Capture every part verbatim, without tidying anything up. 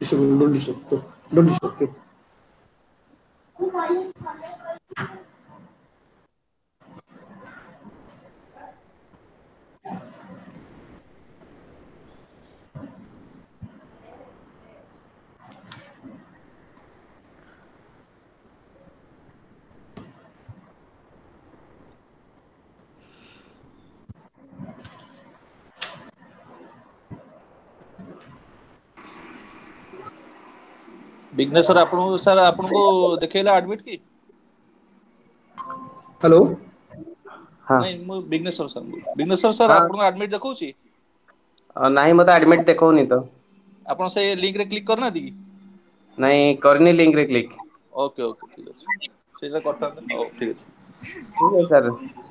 disturb, don't disturb, don't disturb. Okay. Vignesh sir आपन sir आपन को देखेला एडमिट की हेलो हाँ नहीं मु Vignesh sir sir Vignesh sir sir हाँ आपन को एडमिट देखौ छी नहीं मत एडमिट देखौनी तो आपन से लिंक रे क्लिक करना दी नहीं करनी लिंक रे क्लिक ओके ओके ठीक अछि सेटा करता ओ ठीक अछि ठीक है सर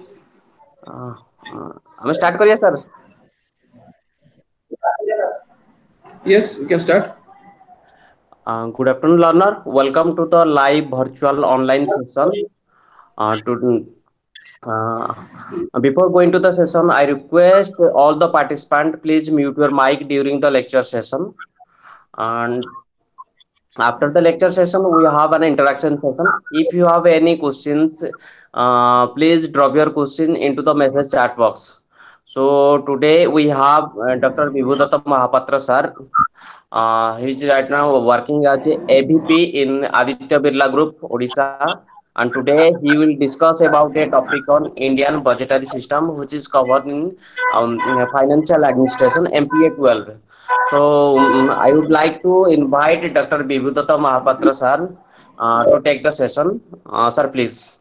हम स्टार्ट करिए sir yes we can start. Uh, good afternoon, learner. Welcome to the live virtual online session. Uh, to, uh, Before going to the session, I request all the participants please mute your mic during the lecture session. And after the lecture session, we have an interaction session. If you have any questions, uh, please drop your question into the message chat box. So today we have uh, Doctor Vibhudatta Mahapatra sir. Uh, he is right now working as a AVP in Aditya Birla Group, Odisha. And today he will discuss about a topic on Indian budgetary system, which is covered in um, financial administration M P A twelve. So um, I would like to invite Doctor Vibhudatta Mahapatra sir uh, to take the session. Uh, sir, please.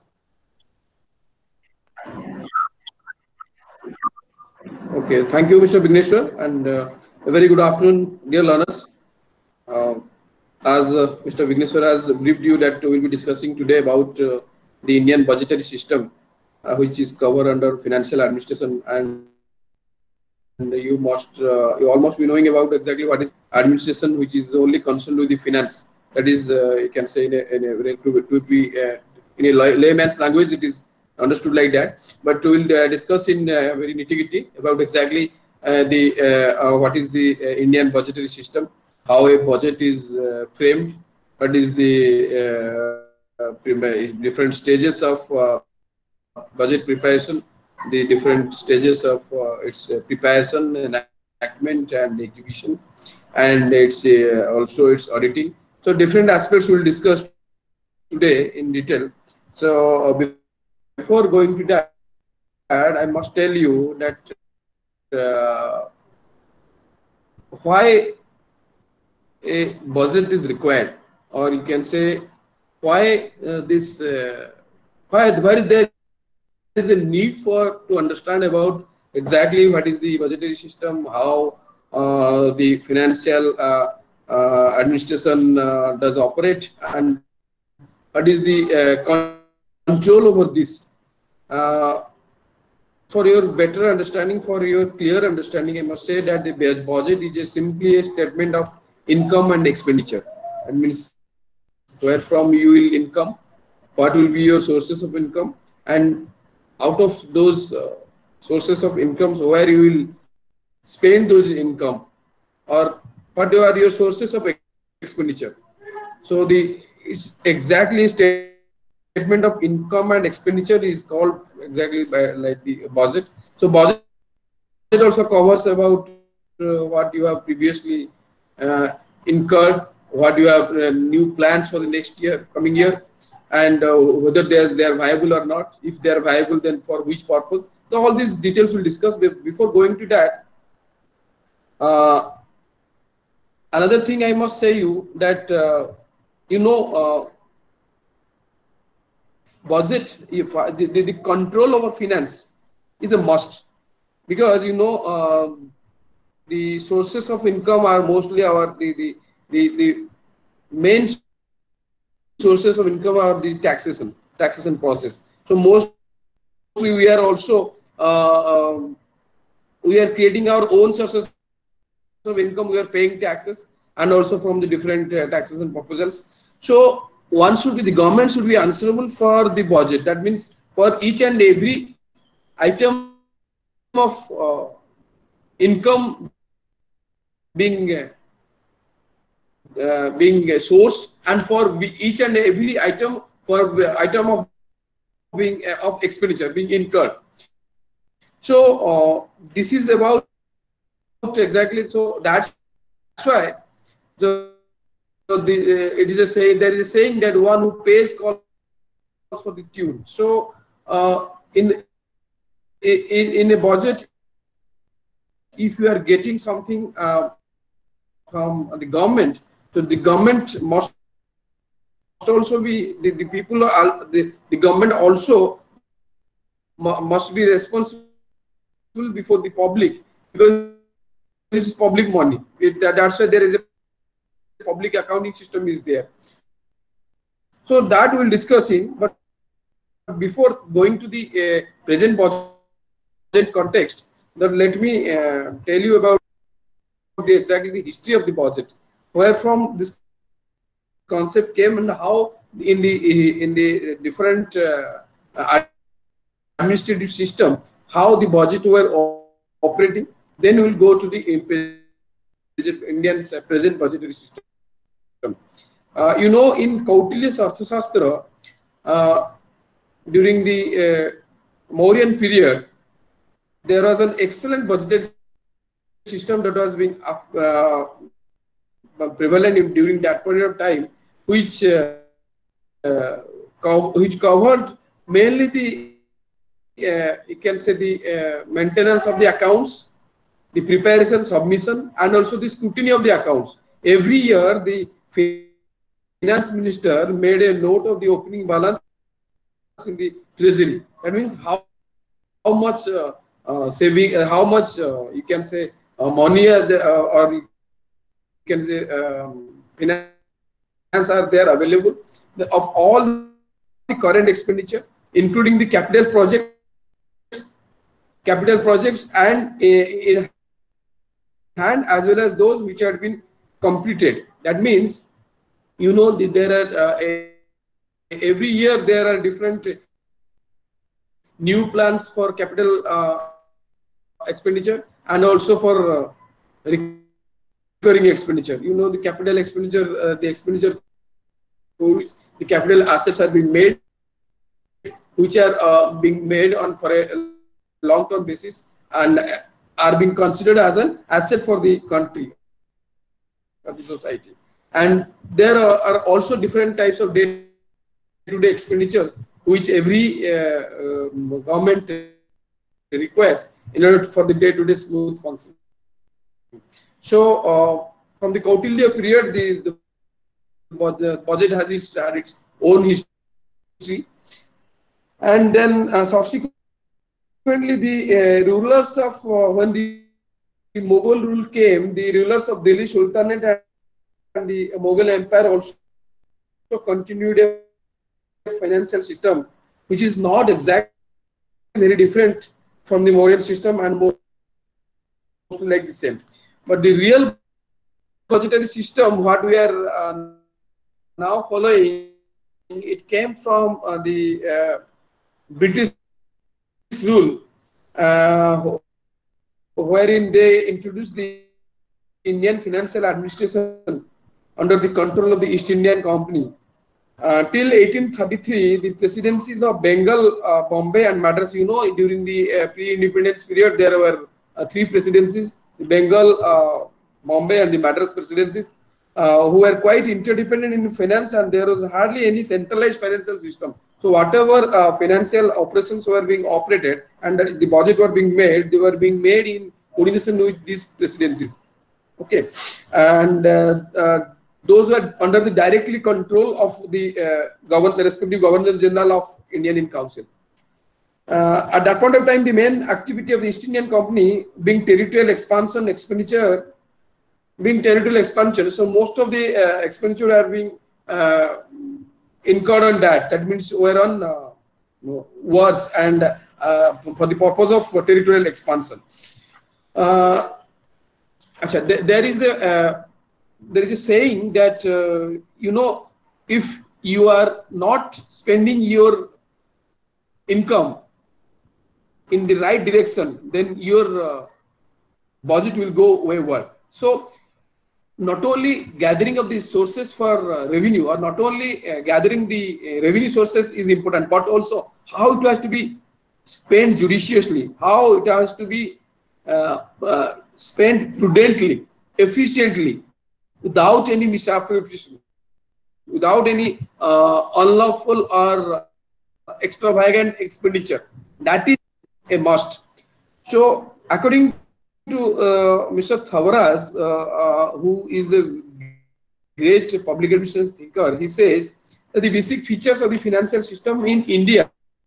Okay, thank you, Mister Vigneshwar, and uh, a very good afternoon, dear learners. Uh, as uh, Mister Vigneshwar has briefed you that we will be discussing today about uh, the Indian budgetary system, uh, which is covered under financial administration, and you must uh, you almost be knowing about exactly what is administration, which is only concerned with the finance. That is, uh, you can say in a, in a very to, to be uh, in a layman's language, it is understood like that. But we will uh, discuss in uh, very nitty-gritty about exactly uh, the uh, uh, what is the uh, Indian budgetary system, how a budget is uh, framed, what is the uh, different stages of uh, budget preparation, the different stages of uh, its uh, preparation, enactment, and execution, and its uh, also its auditing. So different aspects we'll discuss today in detail. So uh, before going to that, I must tell you that uh, why a budget is required, or you can say why uh, this uh, why why there is a need for to understand about exactly what is the budgetary system, how uh, the financial uh, uh, administration uh, does operate, and what is the uh, control over this. Uh, for your better understanding, for your clear understanding, I must say that the budget is a simply a statement of income and expenditure. That means where from you will income, what will be your sources of income, and out of those uh, sources of incomes, where you will spend those income, or what are your sources of expenditure. So the it's exactly statement of income and expenditure is called exactly by, like the budget. So budget also covers about uh, what you have previously uh, incurred, what you have uh, new plans for the next year, coming year, and uh, whether they are, they are viable or not. If they are viable, then for which purpose. So all these details we'll discuss. Before going to that, uh, another thing I must say you that uh, you know uh, budget, if uh, the, the, the control over finance is a must, because you know uh, the sources of income are mostly our the the the, the main sources of income are the taxation taxation process. So mostly we are also uh, um, we are creating our own sources of income, we are paying taxes, and also from the different uh, taxes and proposals. So one should be, the government should be answerable for the budget. That means for each and every item of uh, income being uh, being uh, being uh, sourced, and for each and every item for item of being uh, of expenditure being incurred. So uh, this is about exactly. So that's why the, the uh, it is a saying, there is a saying that one who pays calls for the tune. So uh, in in in a budget, if you are getting something uh, from the government, so the government must also be the, the people are, the, the government also must be responsible before the public, because it is public money. It, that's why there is a public accounting system is there. So that we'll discussing, but before going to the uh, present budget context, that let me uh, tell you about the exactly the history of the budget, where from this concept came, and how in the in the different uh, administrative system, how the budget were operating. Then we'll go to the Indian present budgetary system. Uh, you know, in Kautilya's Arthashastra, uh, during the uh, Mauryan period, there was an excellent budgetary system that was being uh, prevalent in, during that period of time, which uh, uh, which covered mainly the uh, you can say the uh, maintenance of the accounts, the preparation, submission, and also the scrutiny of the accounts. Every year, the finance minister made a note of the opening balance in the treasury. That means how how much uh, uh, saving, uh, how much uh, you can say uh, money, uh, or you can say um, finance are there available the, of all the current expenditure, including the capital projects, capital projects, and uh, in hand as well as those which had been completed. That means, you know, the, there are uh, a, every year there are different new plans for capital uh, expenditure, and also for uh, recurring expenditure. You know, the capital expenditure, uh, the expenditure, the capital assets are being made, which are uh, being made on for a long-term basis, and are being considered as an asset for the country or the society. And there are, are also different types of day-to-day expenditures which every uh, uh, government requires in order for the day-to-day smooth function. So uh, from the Kautilya period, the, the budget has its, had its own history, and then uh, subsequently the uh, rulers of uh, when the, the Mughal rule came, the rulers of Delhi Sultanate and the Mughal Empire also continued a financial system which is not exactly very different from the Mauryan system, and most like the same. But the real budgetary system, what we are uh, now following, it came from uh, the uh, British rule, uh, wherein they introduced the Indian financial administration under the control of the East Indian Company. Uh, till eighteen thirty-three, the presidencies of Bengal, uh, Bombay, and Madras, you know, during the uh, pre-independence period, there were uh, three presidencies: the Bengal, uh, Bombay, and the Madras presidencies, uh, who were quite interdependent in finance, and there was hardly any centralized financial system. So whatever uh, financial operations were being operated and the budget were being made, they were being made in coordination with these presidencies. Okay, and uh, uh, those were under the directly control of the uh, governor, the respective Governor General of Indian in Council. Uh, at that point of time, the main activity of the East Indian Company being territorial expansion expenditure, being territorial expansion. So most of the uh, expenditure are being uh, incurred on that. That means we're on uh, wars and uh, for the purpose of territorial expansion. Uh, there is a uh, there is a saying that uh, you know, if you are not spending your income in the right direction, then your uh, budget will go wayward. So not only gathering of the sources for uh, revenue, or not only uh, gathering the uh, revenue sources is important, but also how it has to be spent judiciously, how it has to be uh, uh, spent prudently, efficiently, without any misappropriation, without any uh, unlawful or extravagant expenditure. That is a must. So, according to uh, Mister Thawaras, uh, uh, who is a great public administration thinker, he says that the basic features of the financial system in India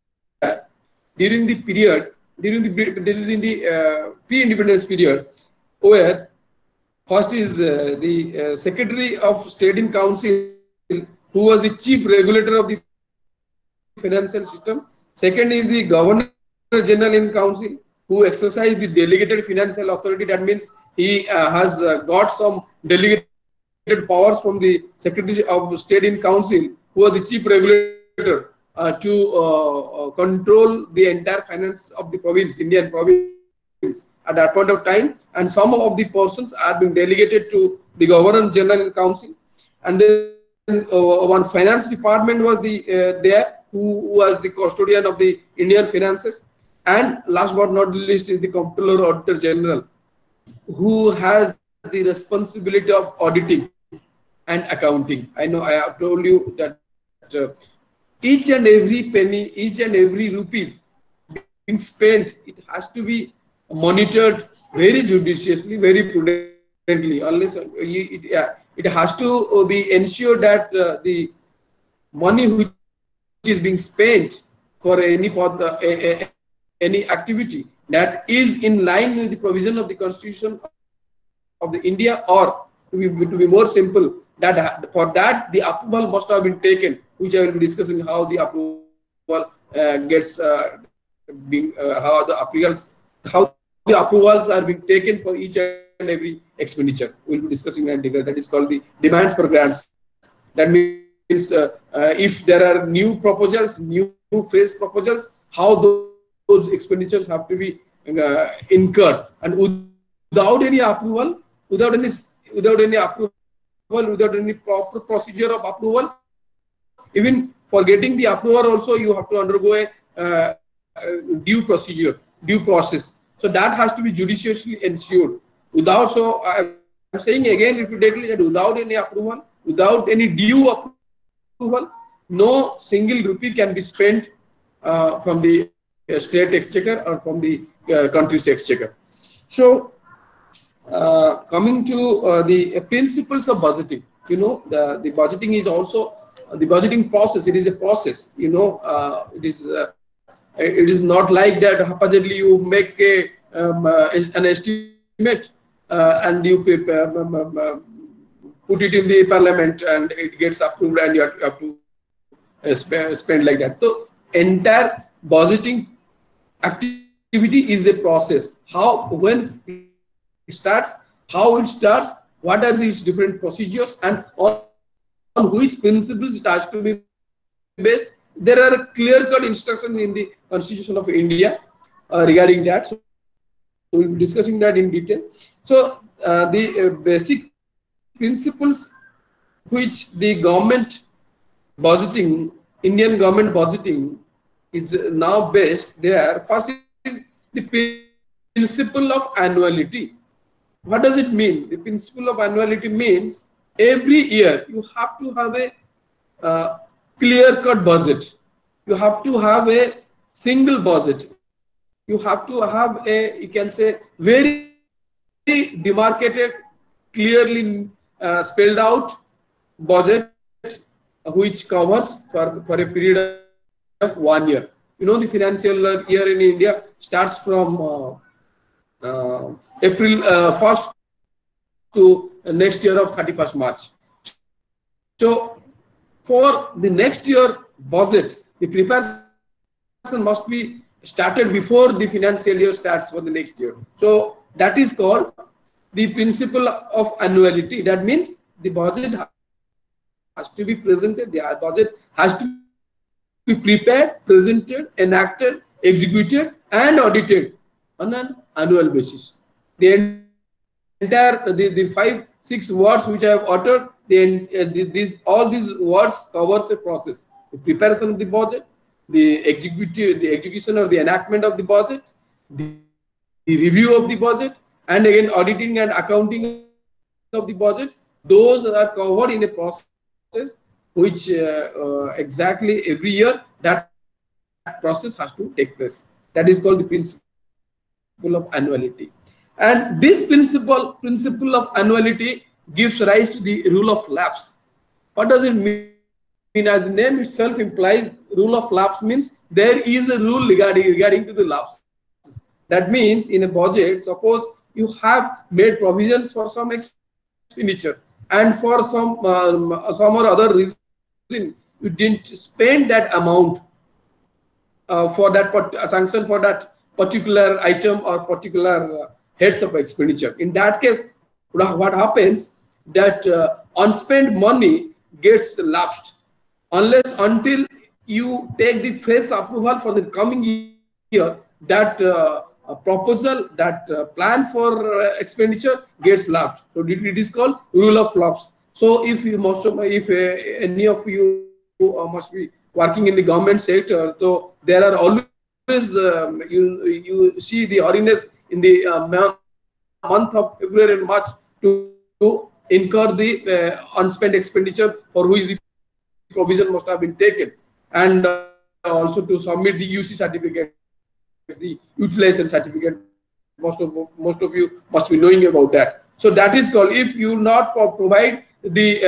during the period, during the during the uh, pre-independence period, where first is uh, the uh, Secretary of State in Council, who was the chief regulator of the financial system. Second is the Governor General in Council, who exercised the delegated financial authority. That means he uh, has uh, got some delegated powers from the Secretary of State in Council, who was the chief regulator uh, to uh, uh, control the entire finance of the province, Indian province, at that point of time. And some of the persons are being delegated to the Governor General in Council. And then uh, one finance department was the uh, there, who was the custodian of the Indian finances. And last but not least is the Comptroller Auditor General, who has the responsibility of auditing and accounting. I know I have told you that uh, each and every penny, each and every rupees being spent, it has to be monitored very judiciously, very prudently. Unless uh, it, uh, it has to be ensured that uh, the money which is being spent for any uh, any activity that is in line with the provision of the Constitution of the India, or to be, to be more simple, that for that the approval must have been taken, which I will be discussing how the approval uh, gets uh, being uh, how the approvals how the approvals are being taken for each and every expenditure. We will be discussing that detail. That is called the demands for grants. That means uh, uh, if there are new proposals, new, new phase proposals, how those, those expenditures have to be uh, incurred, and without any approval, without any without any approval, without any proper procedure of approval, even for getting the approval also you have to undergo a uh, due procedure, due process. So that has to be judiciously ensured. Without, so I am saying again repeatedly that without any approval, without any due approval, no single rupee can be spent uh, from the uh, state exchequer or from the uh, country's exchequer. So uh, coming to uh, the uh, principles of budgeting, you know, the, the budgeting is also uh, the budgeting process. It is a process, you know, uh, it is uh, it is not like that haphazardly you make a um, uh, an estimate uh, and you um, um, uh, put it in the parliament and it gets approved and you have, you have to uh, sp spend like that. So entire budgeting activity is a process. How, when it starts, how it starts, what are these different procedures, and on, on which principles it has to be based. There are clear-cut instructions in the Constitution of India uh, regarding that. So we'll be discussing that in detail. So uh, the uh, basic principles which the government budgeting, Indian government budgeting is now based there. First is the principle of annuality. What does it mean? The principle of annuality means every year you have to have a uh, clear-cut budget. You have to have a single budget. You have to have a, you can say, very demarcated, clearly uh, spelled out budget which covers for, for a period of one year. You know, the financial year in India starts from uh, uh, April uh, first to next year of thirty-first March. So for the next year budget, the preparation must be started before the financial year starts for the next year. So that is called the principle of annuality. That means the budget has to be presented, the budget has to be prepared, presented, enacted, executed, and audited on an annual basis. The entire, the, the five six words which I have uttered, then uh, these all these words covers a process: the preparation of the budget, the executive, the execution or the enactment of the budget, the, the review of the budget, and again auditing and accounting of the budget. Those are covered in a process which uh, uh, exactly every year that process has to take place. That is called the principle of annuality. And this principle principle of annuality gives rise to the rule of lapse. What does it mean? As the name itself implies, rule of lapse means there is a rule regarding regarding to the lapse. That means in a budget, suppose you have made provisions for some expenditure, and for some um, some or other reason you didn't spend that amount uh, for that uh, sanction for that particular item or particular uh, heads of expenditure. In that case, what happens that uh, unspent money gets lapsed unless until you take the fresh approval for the coming year. That uh, a proposal, that uh, plan for uh, expenditure gets lapsed. So it is called rule of lapse. So if you most of if uh, any of you uh, must be working in the government sector, so there are always um, you you see the hurriness in the uh, month of February and March to, to incur the uh, unspent expenditure for which the provision must have been taken, and uh, also to submit the U C certificate, the utilization certificate. Most of most of you must be knowing about that. So that is called, if you not provide the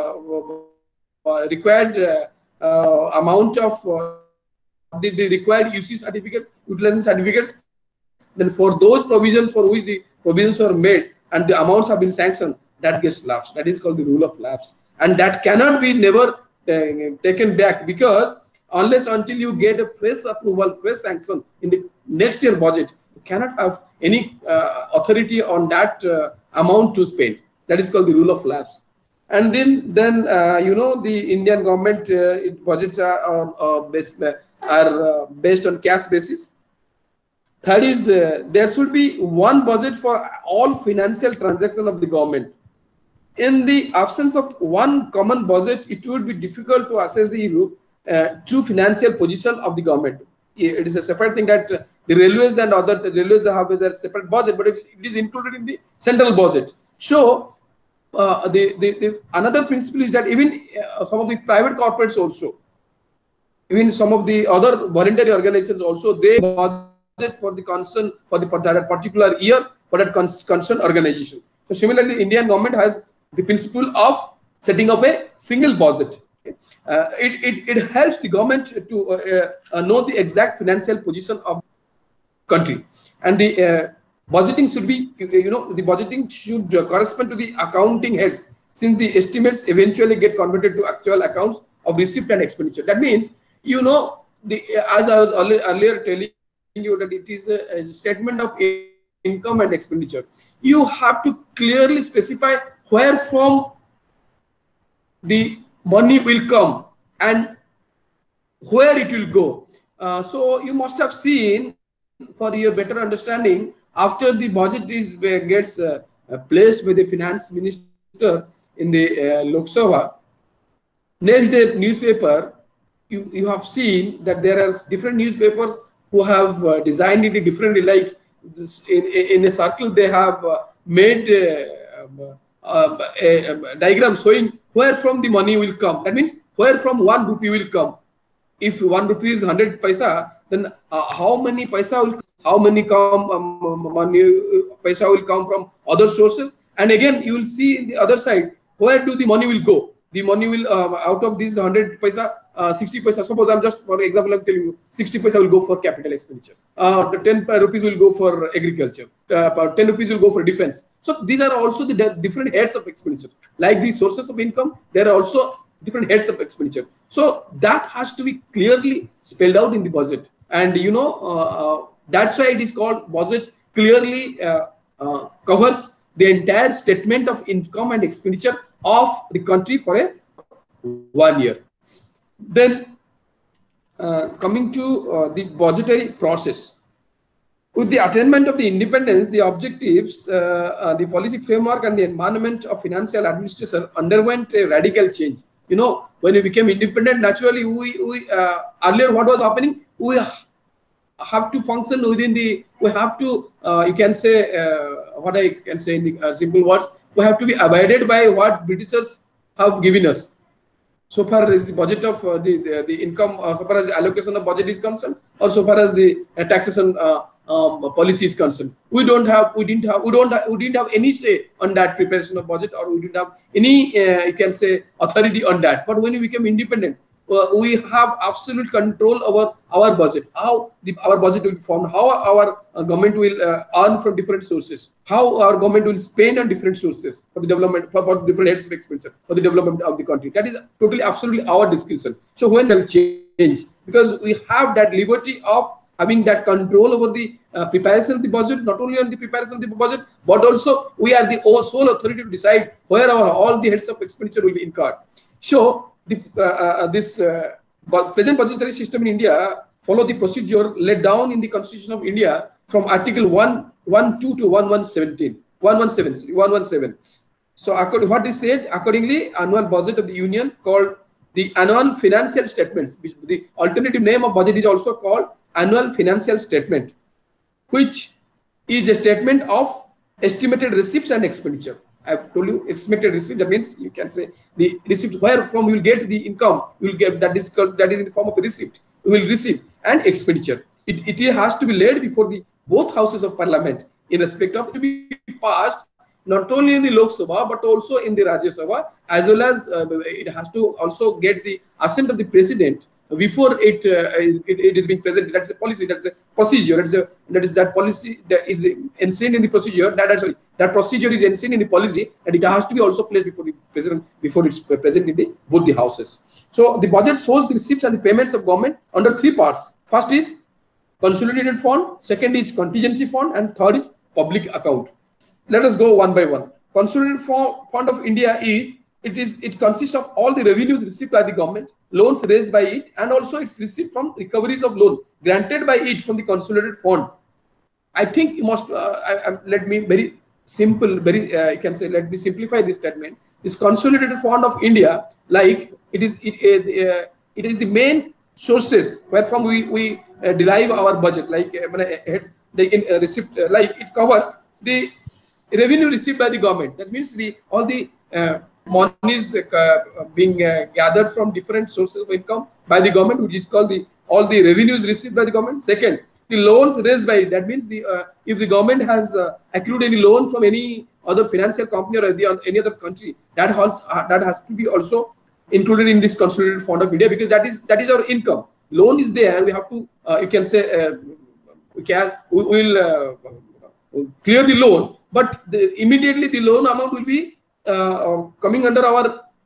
uh, required uh, uh, amount of uh, the, the required U C certificates, utilization certificates, then for those provisions for which the provisions were made and the amounts have been sanctioned, that gets lapsed. That is called the rule of lapse, and that cannot be never uh, taken back, because unless until you get a fresh approval, fresh sanction in the next year budget, you cannot have any uh, authority on that uh, amount to spend. That is called the rule of lapse. And then, then uh, you know, the Indian government uh, budgets are, are, are, based, uh, are uh, based on cash basis. Third is uh, there should be one budget for all financial transactions of the government. In the absence of one common budget, it would be difficult to assess the uh, true financial position of the government. It is a separate thing that uh, the railways and other the railways have their separate budget, but it is included in the central budget. So uh, the, the, the another principle is that even uh, some of the private corporates also, even some of the other voluntary organizations also, they budget for the concern for the for that particular year for that concerned organization. So similarly, Indian government has the principle of setting up a single budget. Uh, it, it, it helps the government to uh, uh, know the exact financial position of the country. And the uh, budgeting should be, you know, the budgeting should uh, correspond to the accounting heads, since the estimates eventually get converted to actual accounts of receipt and expenditure. That means, you know, the as I was earlier, earlier telling you that it is a, a statement of income and expenditure. You have to clearly specify where from the money will come and where it will go. Uh, so you must have seen, for your better understanding, after the budget is uh, gets uh, placed by the finance minister in the uh, Lok Sabha, next day newspaper, you, you have seen that there are different newspapers who have uh, designed it differently. Like this, in, in a circle, they have uh, made uh, uh, a, a diagram showing where from the money will come. That means where from one rupee will come. If one rupee is one hundred paisa, then uh, how many paisa will, how many come um, money uh, paisa will come from other sources? And again, you will see in the other side, where do the money will go? The money will uh, out of these one hundred paisa, uh, sixty paisa. Suppose I'm just for example, I'm telling you, sixty paisa will go for capital expenditure. Uh, the ten rupees will go for agriculture. Uh, ten rupees will go for defense. So these are also the different heads of expenditure. Like the sources of income, there are also different heads of expenditure. So that has to be clearly spelled out in the budget. And you know, uh, uh, that's why it is called budget. Clearly uh, uh, covers the entire statement of income and expenditure of the country for a one year. Then uh, coming to uh, the budgetary process. With the attainment of the independence, the objectives, uh, uh, the policy framework, and the environment of financial administration underwent a radical change. You know, when we became independent, naturally, we, we uh, earlier what was happening, we have to function within the, we have to, uh, you can say, uh, what I can say in the uh, simple words, we have to be abided by what Britishers have given us. So far as the budget of uh, the, the the income, uh, so far as the allocation of budget is concerned, or so far as the uh, taxation uh, um, policy is concerned, we don't have, we didn't have, we don't, have, we didn't have any say on that preparation of budget, or we didn't have any, uh, you can say, authority on that. But when we became independent, uh, we have absolute control over our budget, how the, our budget will be formed, how our uh, government will uh, earn from different sources, how our government will spend on different sources for the development, for, for different heads of expenditure, for the development of the country. That is totally, absolutely our discussion. So when will change? Because we have that liberty of having that control over the uh, preparation of the budget, not only on the preparation of the budget, but also we are the sole authority to decide where our all the heads of expenditure will be incurred. So the, uh, uh, this uh, present budgetary system in India follow the procedure laid down in the Constitution of India from Article one twelve to one seventeen, one seventeen. So according what is said, accordingly, annual budget of the Union called the annual financial statements, which the alternative name of budget is also called annual financial statement, which is a statement of estimated receipts and expenditure. I have told you estimated receipt, that means you can say the receipt where from you will get the income, you will get that is that is in the form of a receipt, you will receive, and expenditure. It, it has to be laid before the both houses of parliament in respect of to be passed not only in the Lok Sabha but also in the Rajya Sabha, as well as uh, it has to also get the assent of the president before it, uh, it it is being presented. That's a policy, that's a procedure, that's a, that is that policy that is enshrined in the procedure, that sorry, that procedure is enshrined in the policy, and it has to be also placed before the president before it's present in the both the houses. So the budget shows the receipts and the payments of government under three parts. First is consolidated fund, second is contingency fund, and third is public account. Let us go one by one. Consolidated fund of India is it is it consists of all the revenues received by the government, loans raised by it, and also it's received from recoveries of loan granted by it from the consolidated fund. I think you must uh, I, I, let me very simple, very uh, you can say let me simplify this statement. This consolidated fund of India, like it is it uh, it is the main sources where from we we uh, derive our budget. Like uh, when I, the in, uh, receipt, uh, like it covers the revenue received by the government. That means the all the uh, monies uh, being uh, gathered from different sources of income by the government, which is called the all the revenues received by the government. Second, the loans raised by it. That means the uh, if the government has uh, accrued any loan from any other financial company or the, any other country, that has uh, that has to be also included in this consolidated fund of India, because that is that is our income. Loan is there. We have to uh, you can say uh, we can we will uh, clear the loan, but the, immediately the loan amount will be Uh, coming under our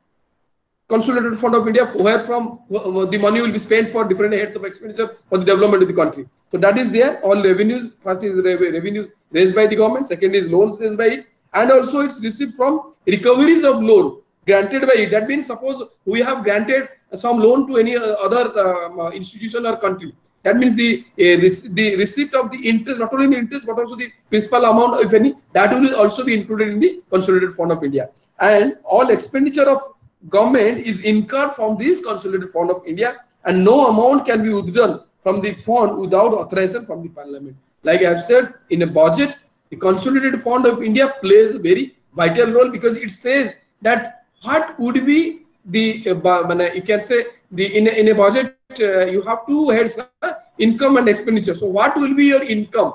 consolidated fund of India, where from uh, the money will be spent for different heads of expenditure for the development of the country. So that is there. All revenues, first is revenues raised by the government, second is loans raised by it, and also it's received from recoveries of loan granted by it. That means suppose we have granted some loan to any other uh, institution or country. That means the uh, the receipt of the interest, not only the interest but also the principal amount, if any, that will also be included in the consolidated fund of India. And all expenditure of government is incurred from this consolidated fund of India, and no amount can be withdrawn from the fund without authorization from the parliament. Like I have said, in a budget, the consolidated fund of India plays a very vital role, because it says that what would be the uh, you can say the in a, in a budget uh, you have two heads, uh, income and expenditure. So what will be your income,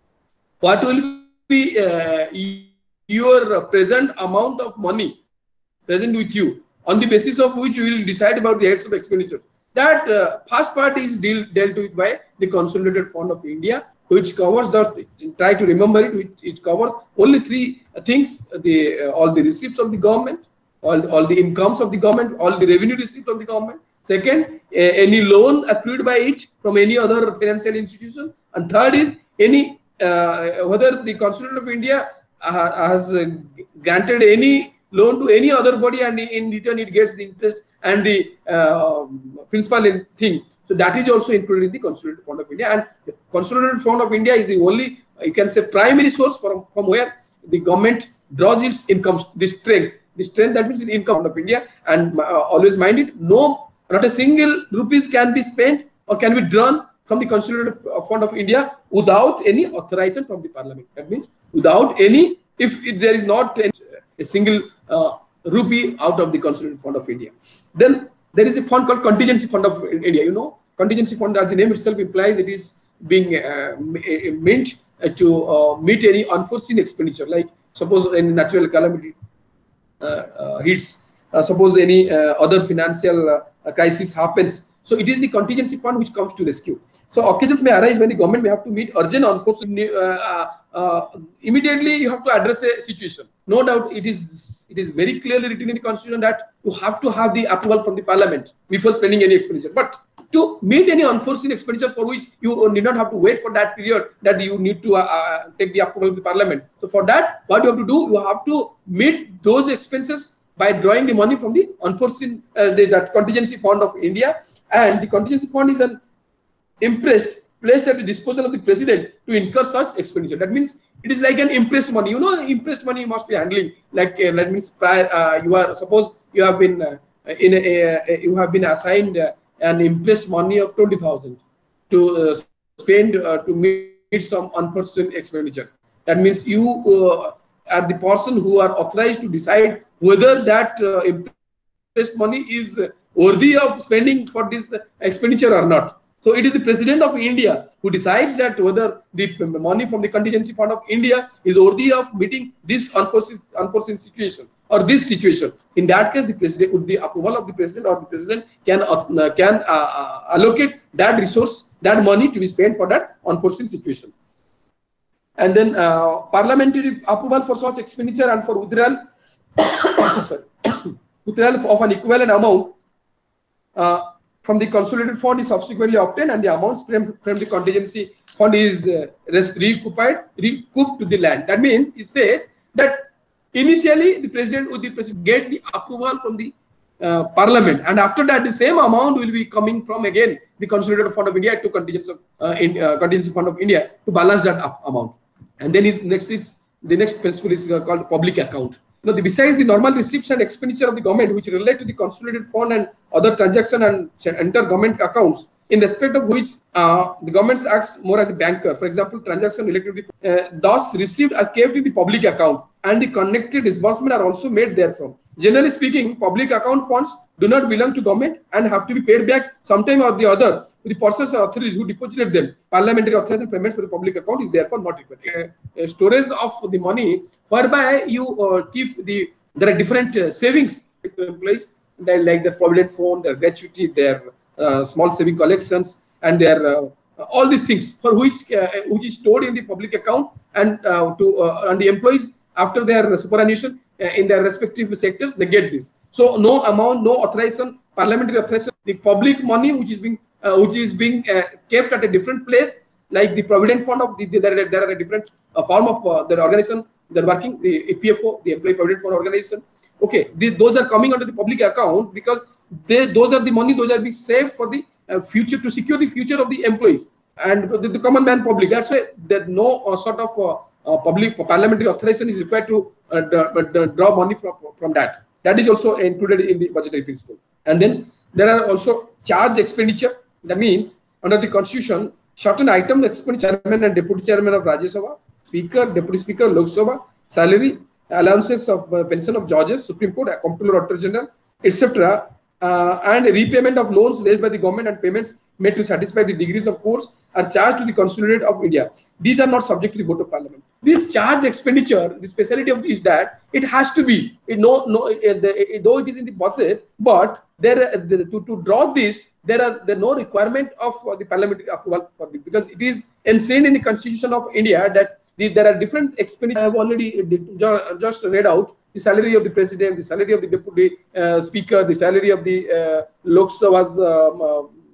what will be uh, your present amount of money present with you, on the basis of which you will decide about the heads of expenditure. That uh, first part is deal, dealt with by the consolidated fund of India, which covers the, try to remember it, which it covers only three things: the uh, all the receipts of the government, all, all the incomes of the government, all the revenue received from the government. Second, uh, any loan accrued by it from any other financial institution. And third is any uh, whether the Constitution of India uh, has uh, granted any loan to any other body, and in return it gets the interest and the uh, principal in thing. So that is also included in the Consolidated Fund of India. And the Consolidated Fund of India is the only, you can say, primary source from, from where the government draws its income, the strength. The strength, that means the income of India. And uh, always mind it, no, not a single rupees can be spent or can be drawn from the Consolidated Fund of India without any authorization from the Parliament. That means without any, if, if there is not any, a single uh, rupee out of the Consolidated Fund of India. Then there is a fund called Contingency Fund of India. You know, Contingency Fund, as the name itself implies, it is being uh, meant to uh, meet any unforeseen expenditure, like suppose any natural calamity uh, uh, hits, uh, suppose any uh, other financial uh, crisis happens. So it is the contingency fund which comes to rescue. So occasions may arise when the government may have to meet urgent unforeseen. Uh, uh, uh, immediately you have to address a situation. No doubt, it is it is very clearly written in the constitution that you have to have the approval from the Parliament before spending any expenditure. But to meet any unforeseen expenditure for which you need not have to wait for that period, that you need to uh, uh, take the approval of the Parliament. So for that, what you have to do, you have to meet those expenses by drawing the money from the unforeseen uh, the, that contingency fund of India. And the contingency fund is an impressed placed at the disposal of the president to incur such expenditure. That means it is like an impressed money. You know, impressed money you must be handling. Like uh, that means prior, uh, you are suppose you have been uh, in a, a, a, you have been assigned uh, an impressed money of twenty thousand to uh, spend uh, to meet some unforeseen expenditure. That means you uh, are the person who are authorized to decide whether that uh, impressed money is worthy of spending for this expenditure or not. So it is the President of India who decides that whether the money from the contingency fund of India is worthy of meeting this unforeseen, unforeseen situation or this situation. In that case, the President, with the approval of the President, or the President can uh, can uh, uh, allocate that resource, that money to be spent for that unforeseen situation. And then uh, parliamentary approval for such expenditure and for withdrawal, withdrawal of an equivalent amount uh, from the consolidated fund is subsequently obtained, and the amounts from, from the contingency fund is uh, recouped, recouped to the land. That means it says that initially the president would the president get the approval from the uh, parliament, and after that the same amount will be coming from again the consolidated fund of India to contingency uh, in uh, contingency fund of India to balance that up amount. And then is next is the next principle is uh, called public account. You know, the, besides the normal receipts and expenditure of the government, which relate to the consolidated fund and other transaction and inter-government accounts, in respect of which uh, the government acts more as a banker. For example, transactions related to the uh, thus received are kept in the public account, and the connected disbursement are also made therefrom. Generally speaking, public account funds do not belong to government and have to be paid back sometime or the other to the persons or authorities who deposited them. Parliamentary authorization payments for the public account is therefore not required. Uh, uh, storage of the money, whereby you uh, keep the, there are different uh, savings in place, like the provident fund, their gratuity, their uh, small saving collections, and their uh, all these things for which uh, which is stored in the public account, and uh, to uh, and the employees after their superannuation uh, in their respective sectors, they get this. So no amount, no authorization, parliamentary authorization, the public money which is being uh, which is being uh, kept at a different place, like the provident fund of the, the there, there are a different uh, form of uh, the organization they're working, the E P F O, the employee provident fund organization. Okay, the, those are coming under the public account because they those are the money, those are being saved for the uh, future, to secure the future of the employees and the, the common man public. That's why that no uh, sort of uh, uh, public parliamentary authorization is required to uh, draw money from from that. That is also included in the budgetary principle. And then there are also charge expenditure. That means under the constitution, certain items expenditure, chairman and deputy chairman of Rajya Sabha, speaker, deputy speaker, Lok Sabha, salary, allowances of uh, pension of judges, Supreme Court, comptroller, auditor general, et cetera, uh, and repayment of loans raised by the government and payments made to satisfy the degrees of course are charged to the Consolidated of India. These are not subject to the vote of Parliament. This charge expenditure, the speciality of it is that it has to be, it no, no, it, the, it, though it is in the budget, but there the, to, to draw this, there are there no requirement of uh, the parliamentary approval for it, because it is enshrined in the Constitution of India that the, there are different expenditures. I have already uh, just read out the salary of the president, the salary of the deputy uh, speaker, the salary of the uh, Lok Sabha's um, uh,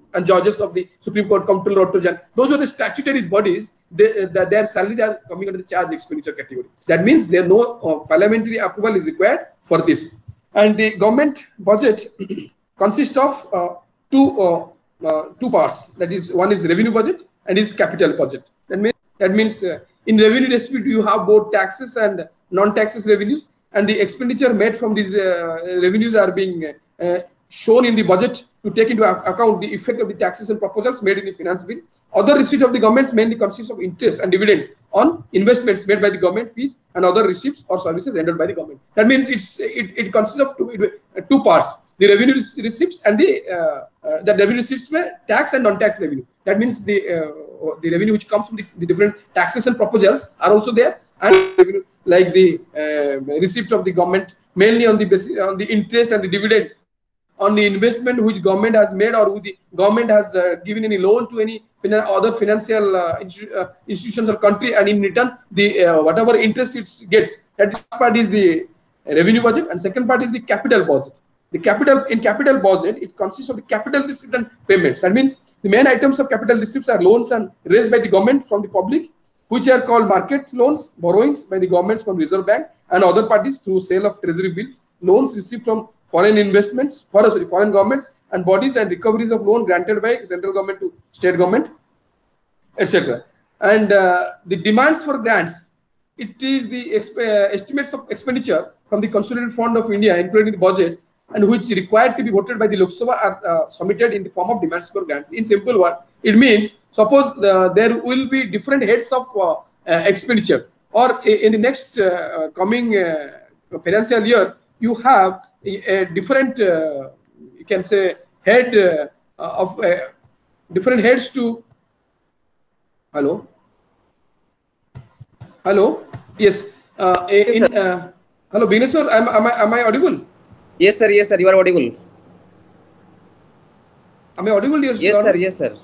and judges of the Supreme Court, Comptroller, Auditor General. Those are the statutory bodies. They, the, their salaries are coming under the charge expenditure category. That means there no uh, parliamentary approval is required for this. And the government budget consists of uh, two uh, uh, two parts. That is, one is revenue budget and is capital budget. That means that means uh, in revenue receipt you have both taxes and non-taxes revenues, and the expenditure made from these uh, revenues are being uh, shown in the budget to take into account the effect of the taxes and proposals made in the finance bill. Other receipts of the governments mainly consist of interest and dividends on investments made by the government, fees and other receipts or services rendered by the government. That means it's it, it consists of two, two parts: the revenue receipts and the uh, uh, the revenue receipts were tax and non-tax revenue. That means the uh, the revenue which comes from the, the different taxes and proposals are also there, and revenue like the uh, receipt of the government mainly on the basis, on the interest and the dividend on the investment which government has made, or who the government has uh, given any loan to any finan other financial uh, institu uh, institutions or country, and in return the uh, whatever interest it gets. That part is the revenue budget, and second part is the capital budget. The capital in capital budget, it consists of the capital receipt and payments. That means the main items of capital receipts are loans and raised by the government from the public, which are called market loans, borrowings by the governments from Reserve Bank and other parties through sale of treasury bills, loans received from foreign investments, foreign, sorry, foreign governments and bodies, and recoveries of loan granted by central government to state government, et cetera. And uh, the demands for grants, it is the uh, estimates of expenditure from the Consolidated Fund of India, including the budget, and which required to be voted by the Lok Sabha, are uh, submitted in the form of demands for grants. In simple word, it means suppose uh, there will be different heads of uh, uh, expenditure, or in the next uh, coming uh, financial year, you have a, a different, uh, you can say, head uh, of uh, different heads to. Hello. Hello. Yes. Uh, in uh, hello, Bhineswar. Am, am I am I audible? Yes, sir. Yes, sir. You are audible. Am I audible? Yes, yes sir. Yes, sir.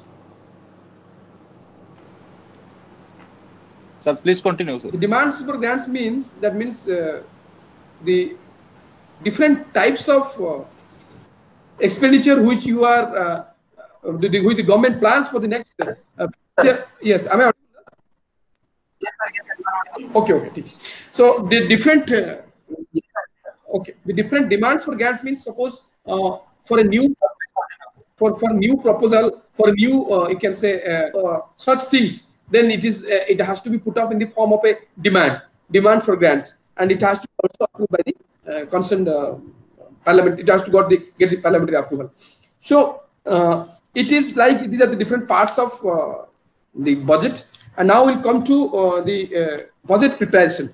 Sir, please continue, sir. The demands for grants means that means uh, the different types of uh, expenditure which you are uh, uh, the, which the government plans for the next. Uh, yes, am I audible? Yes, sir. Yes, sir. Okay, okay. So the different. Uh, Okay, the different demands for grants means suppose uh, for a new for for new proposal for a new uh, you can say uh, uh, such things, then it is uh, it has to be put up in the form of a demand demand for grants, and it has to be also approved by the uh, concerned uh, parliament. It has to got the get the parliamentary approval. So uh, it is like these are the different parts of uh, the budget, and now we'll come to uh, the uh, budget preparation.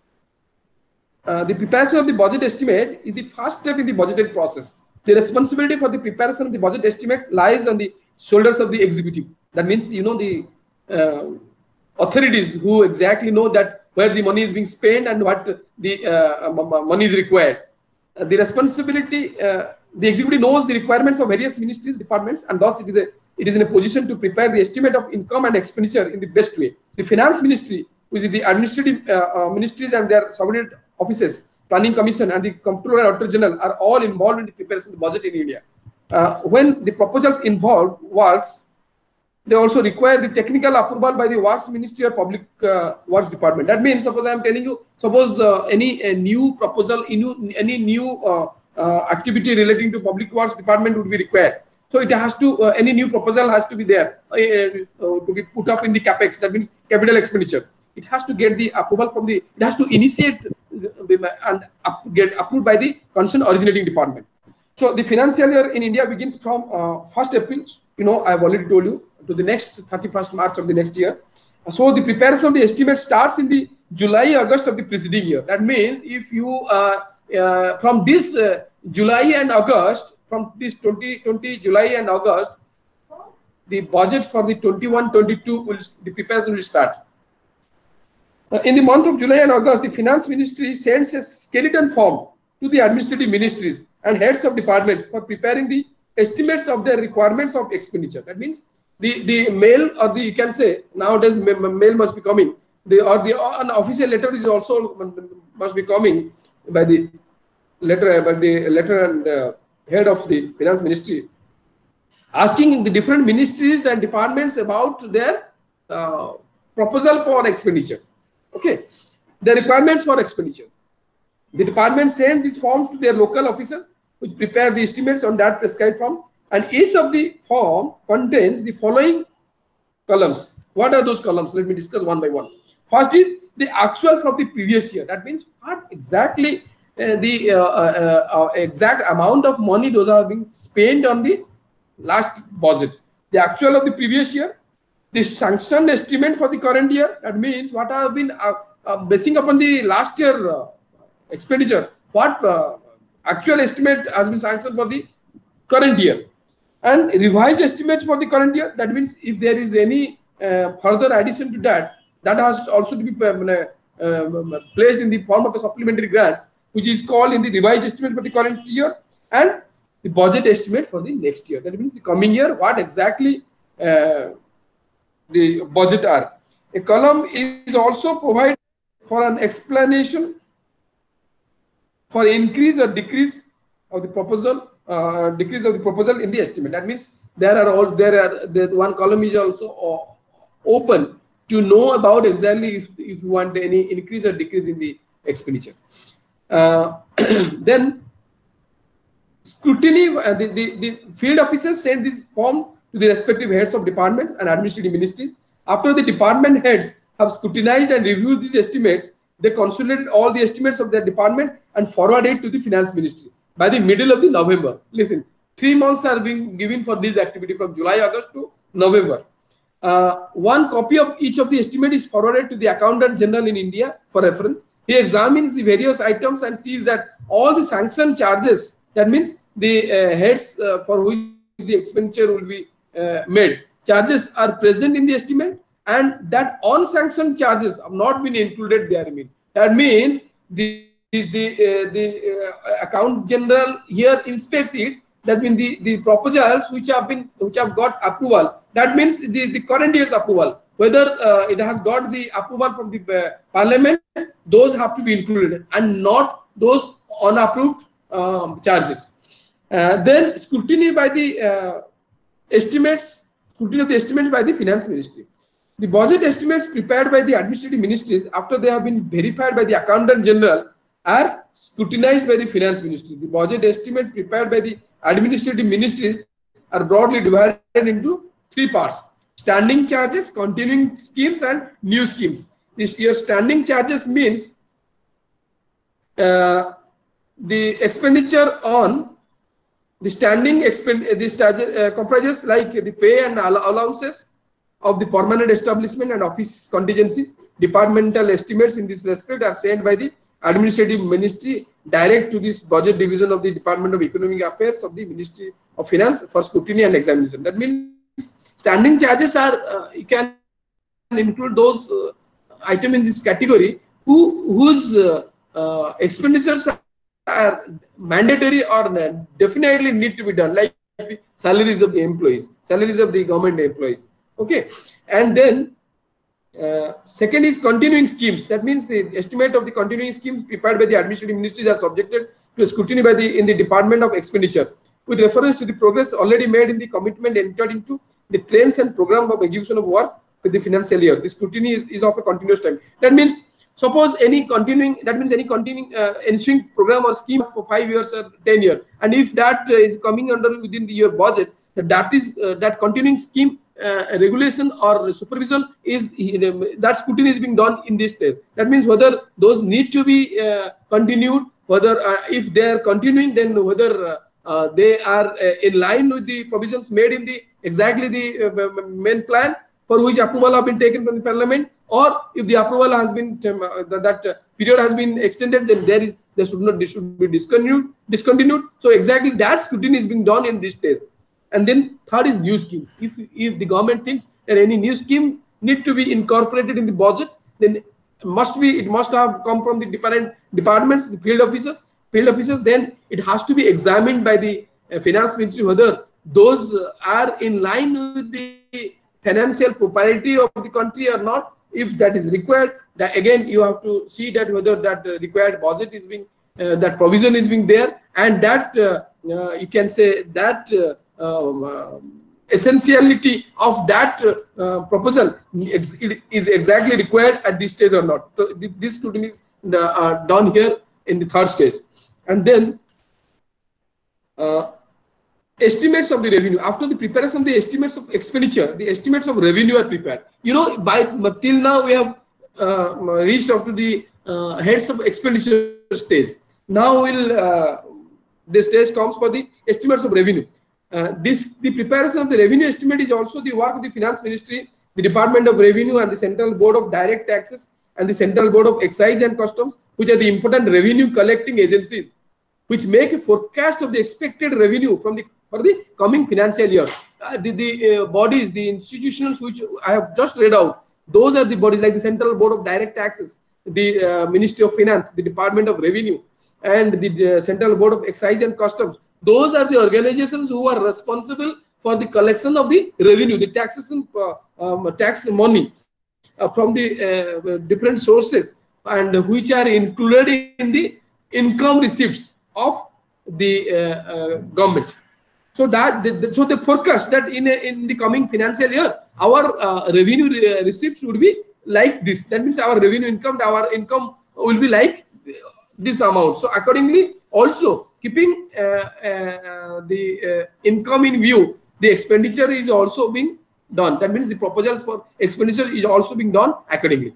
Uh, the preparation of the budget estimate is the first step in the budgeting process. The responsibility for the preparation of the budget estimate lies on the shoulders of the executive. That means, you know, the uh, authorities who exactly know that where the money is being spent and what the uh, money is required. Uh, the responsibility, uh, the executive knows the requirements of various ministries, departments, and thus it is a it is in a position to prepare the estimate of income and expenditure in the best way. The finance ministry, which is the administrative uh, uh, ministries and their subordinate offices, planning commission, and the comptroller and auditor general are all involved in the preparation of the budget in India. Uh, when the proposals involve works, they also require the technical approval by the works ministry or public uh, works department. That means, suppose I am telling you, suppose uh, any a new proposal, any, any new uh, uh, activity relating to public works department would be required. So it has to, uh, any new proposal has to be there uh, uh, to be put up in the capex. That means capital expenditure. It has to get the approval from the, it has to initiate and up, get approved by the concerned originating department. So the financial year in India begins from uh, first April, you know, I've already told you, to the next thirty-first March of the next year. So the preparation of the estimate starts in the July, August of the preceding year. That means if you, uh, uh, from this uh, July and August, from this twenty twenty July and August, the budget for the twenty-one twenty-two will, the preparation will start. Uh, in the month of July and August, the finance ministry sends a skeleton form to the administrative ministries and heads of departments for preparing the estimates of their requirements of expenditure. That means the, the mail, or the, you can say nowadays mail must be coming, the, or the an official letter is also must be coming by the letter, by the letter and uh, head of the finance ministry. asking the different ministries and departments about their uh, proposal for expenditure. Okay, the requirements for expenditure. The department send these forms to their local officers, which prepare the estimates on that prescribed form, and each of the form contains the following columns. What are those columns? Let me discuss one by one. First is the actual from the previous year. That means what exactly uh, the uh, uh, uh, exact amount of money those are being spent on the last budget. The actual of the previous year, the sanctioned estimate for the current year. That means what have been uh, uh, basing upon the last year uh, expenditure, what uh, actual estimate has been sanctioned for the current year, and revised estimates for the current year. That means if there is any uh, further addition to that, that has also to be uh, uh, placed in the form of a supplementary grants, which is called in the revised estimate for the current year, and the budget estimate for the next year. That means the coming year, what exactly uh, the budget are. A column is also provided for an explanation for increase or decrease of the proposal, uh, decrease of the proposal in the estimate. That means there are all there are the one column is also uh, open to know about exactly if, if you want any increase or decrease in the expenditure. Uh, then scrutiny, uh, the, the, the field officers send this form to the respective heads of departments and administrative ministries. After the department heads have scrutinized and reviewed these estimates, they consolidated all the estimates of their department and forwarded to the finance ministry by the middle of the November. Listen, three months are being given for this activity from July, August to November. Uh, one copy of each of the estimate is forwarded to the Accountant General in India for reference. He examines the various items and sees that all the sanction charges, that means the uh, heads uh, for which the expenditure will be uh, made, charges are present in the estimate, and that unsanctioned charges have not been included there. That means the the the, uh, the uh, account general here inspects it. That means the the proposals which have been which have got approval. That means the the current year's approval, whether uh, it has got the approval from the uh, parliament, those have to be included, and not those unapproved um, charges. Uh, then scrutiny by the uh, estimates, scrutiny of the estimates by the finance ministry. The budget estimates prepared by the administrative ministries after they have been verified by the accountant general are scrutinized by the finance ministry. The budget estimate prepared by the administrative ministries are broadly divided into three parts: standing charges, continuing schemes, and new schemes. This year standing charges means uh, the expenditure on the standing expend this charges uh, comprises like the pay and allowances of the permanent establishment and office contingencies. Departmental estimates in this respect are sent by the administrative ministry direct to this budget division of the Department of Economic Affairs of the Ministry of Finance for scrutiny and examination. That means standing charges are uh, you can include those uh, items in this category who whose uh, uh, expenditures are mandatory or definitely need to be done, like the salaries of the employees, salaries of the government employees. Okay, and then uh, second is continuing schemes. That means the estimate of the continuing schemes prepared by the administrative ministries are subjected to a scrutiny by the in the Department of Expenditure with reference to the progress already made in the commitment entered into the trends and program of execution of work with the financial year. The scrutiny is, is of a continuous time. That means suppose any continuing, that means any continuing uh, ensuing program or scheme for five years or ten years, and if that uh, is coming under within the year budget, that is uh, that continuing scheme uh, regulation or supervision is uh, that scrutiny is being done in this stage. That means whether those need to be uh, continued, whether uh, if they are continuing, then whether uh, uh, they are uh, in line with the provisions made in the exactly the uh, main plan for which approval have been taken from the parliament, or if the approval has been um, uh, that uh, period has been extended, then there is there should not this should be discontinued discontinued. So exactly that scrutiny is being done in this stage. And then third is new scheme. If if the government thinks that any new scheme need to be incorporated in the budget, then must be it must have come from the different departments, the field officers, field officers. Then it has to be examined by the uh, finance ministry whether those uh, are in line with the financial propriety of the country or not. If that is required, that again you have to see that whether that uh, required budget is being uh, that provision is being there, and that uh, uh, you can say that. Uh, um, uh, essentiality of that uh, proposal is exactly required at this stage or not. So this scrutiny is uh, done here in the third stage. And then uh, estimates of the revenue. After the preparation of the estimates of expenditure, the estimates of revenue are prepared. You know, by till now we have uh, reached up to the uh, heads of expenditure stage. Now will uh, this stage comes for the estimates of revenue. Uh, this the preparation of the revenue estimate is also the work of the Finance Ministry, the Department of Revenue, and the Central Board of Direct Taxes and the Central Board of Excise and Customs, which are the important revenue collecting agencies, which make a forecast of the expected revenue from the for the coming financial year. Uh, the the uh, bodies, the institutions which I have just read out, those are the bodies like the Central Board of Direct Taxes, the uh, Ministry of Finance, the Department of Revenue, and the uh, Central Board of Excise and Customs. Those are the organizations who are responsible for the collection of the revenue, the taxes and uh, um, tax money uh, from the uh, different sources, and which are included in the income receipts of the uh, uh, government. So that the, the, so the forecast that in a, in the coming financial year, our uh, revenue re receipts would be like this. That means our revenue income, our income will be like this amount. So accordingly, also keeping uh, uh, the uh, income in view, the expenditure is also being done. That means the proposals for expenditure is also being done accordingly.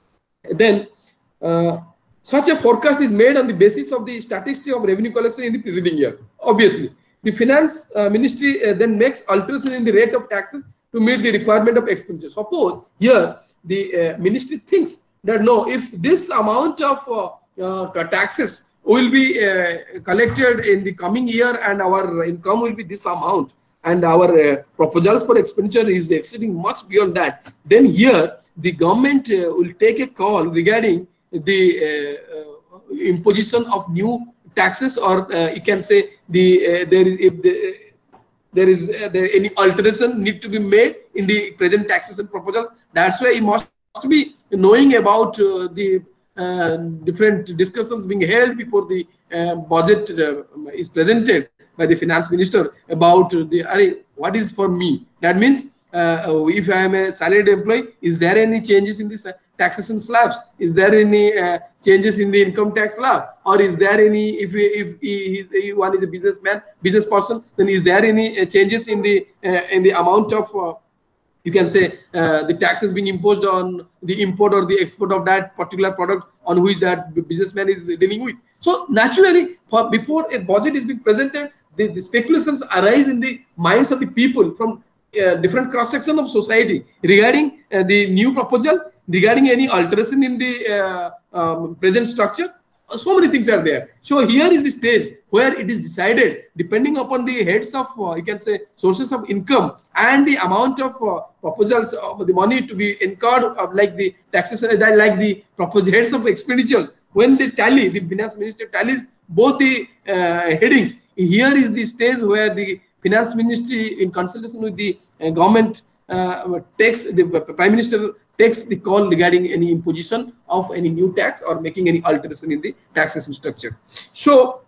Then uh, such a forecast is made on the basis of the statistics of revenue collection in the preceding year. Obviously, the Finance uh, Ministry uh, then makes alteration in the rate of taxes to meet the requirement of expenditure. Suppose here the uh, ministry thinks that no, if this amount of uh, uh, taxes will be uh, collected in the coming year and our income will be this amount, and our uh, proposals for expenditure is exceeding much beyond that, then here the government uh, will take a call regarding the uh, uh, imposition of new taxes, or uh, you can say the uh, there is if the, there is uh, there any alteration need to be made in the present taxes and proposals. That's why you must be knowing about uh, the uh, different discussions being held before the uh, budget uh, is presented by the finance minister about the uh, what is for me. That means uh, if I am a salaried employee, is there any changes in this uh, taxation slabs? Is there any uh, changes in the income tax slab? Or is there any, if if he, he, one is a businessman, business person, then is there any uh, changes in the uh, in the amount of uh, you can say uh, the taxes being imposed on the import or the export of that particular product on which that businessman is dealing with? So naturally, for, before a budget is being presented, the, the speculations arise in the minds of the people from uh, different cross section of society regarding uh, the new proposal, regarding any alteration in the uh, um, present structure. So many things are there. So here is the stage where it is decided depending upon the heads of uh, you can say sources of income and the amount of uh, proposals of the money to be incurred, of like the taxes, uh, like the proposed heads of expenditures. When they tally, the finance minister tallies both the uh, headings. Here is the stage where the finance ministry, in consultation with the uh, government, uh, takes the prime minister takes the call regarding any imposition of any new tax or making any alteration in the taxation structure. So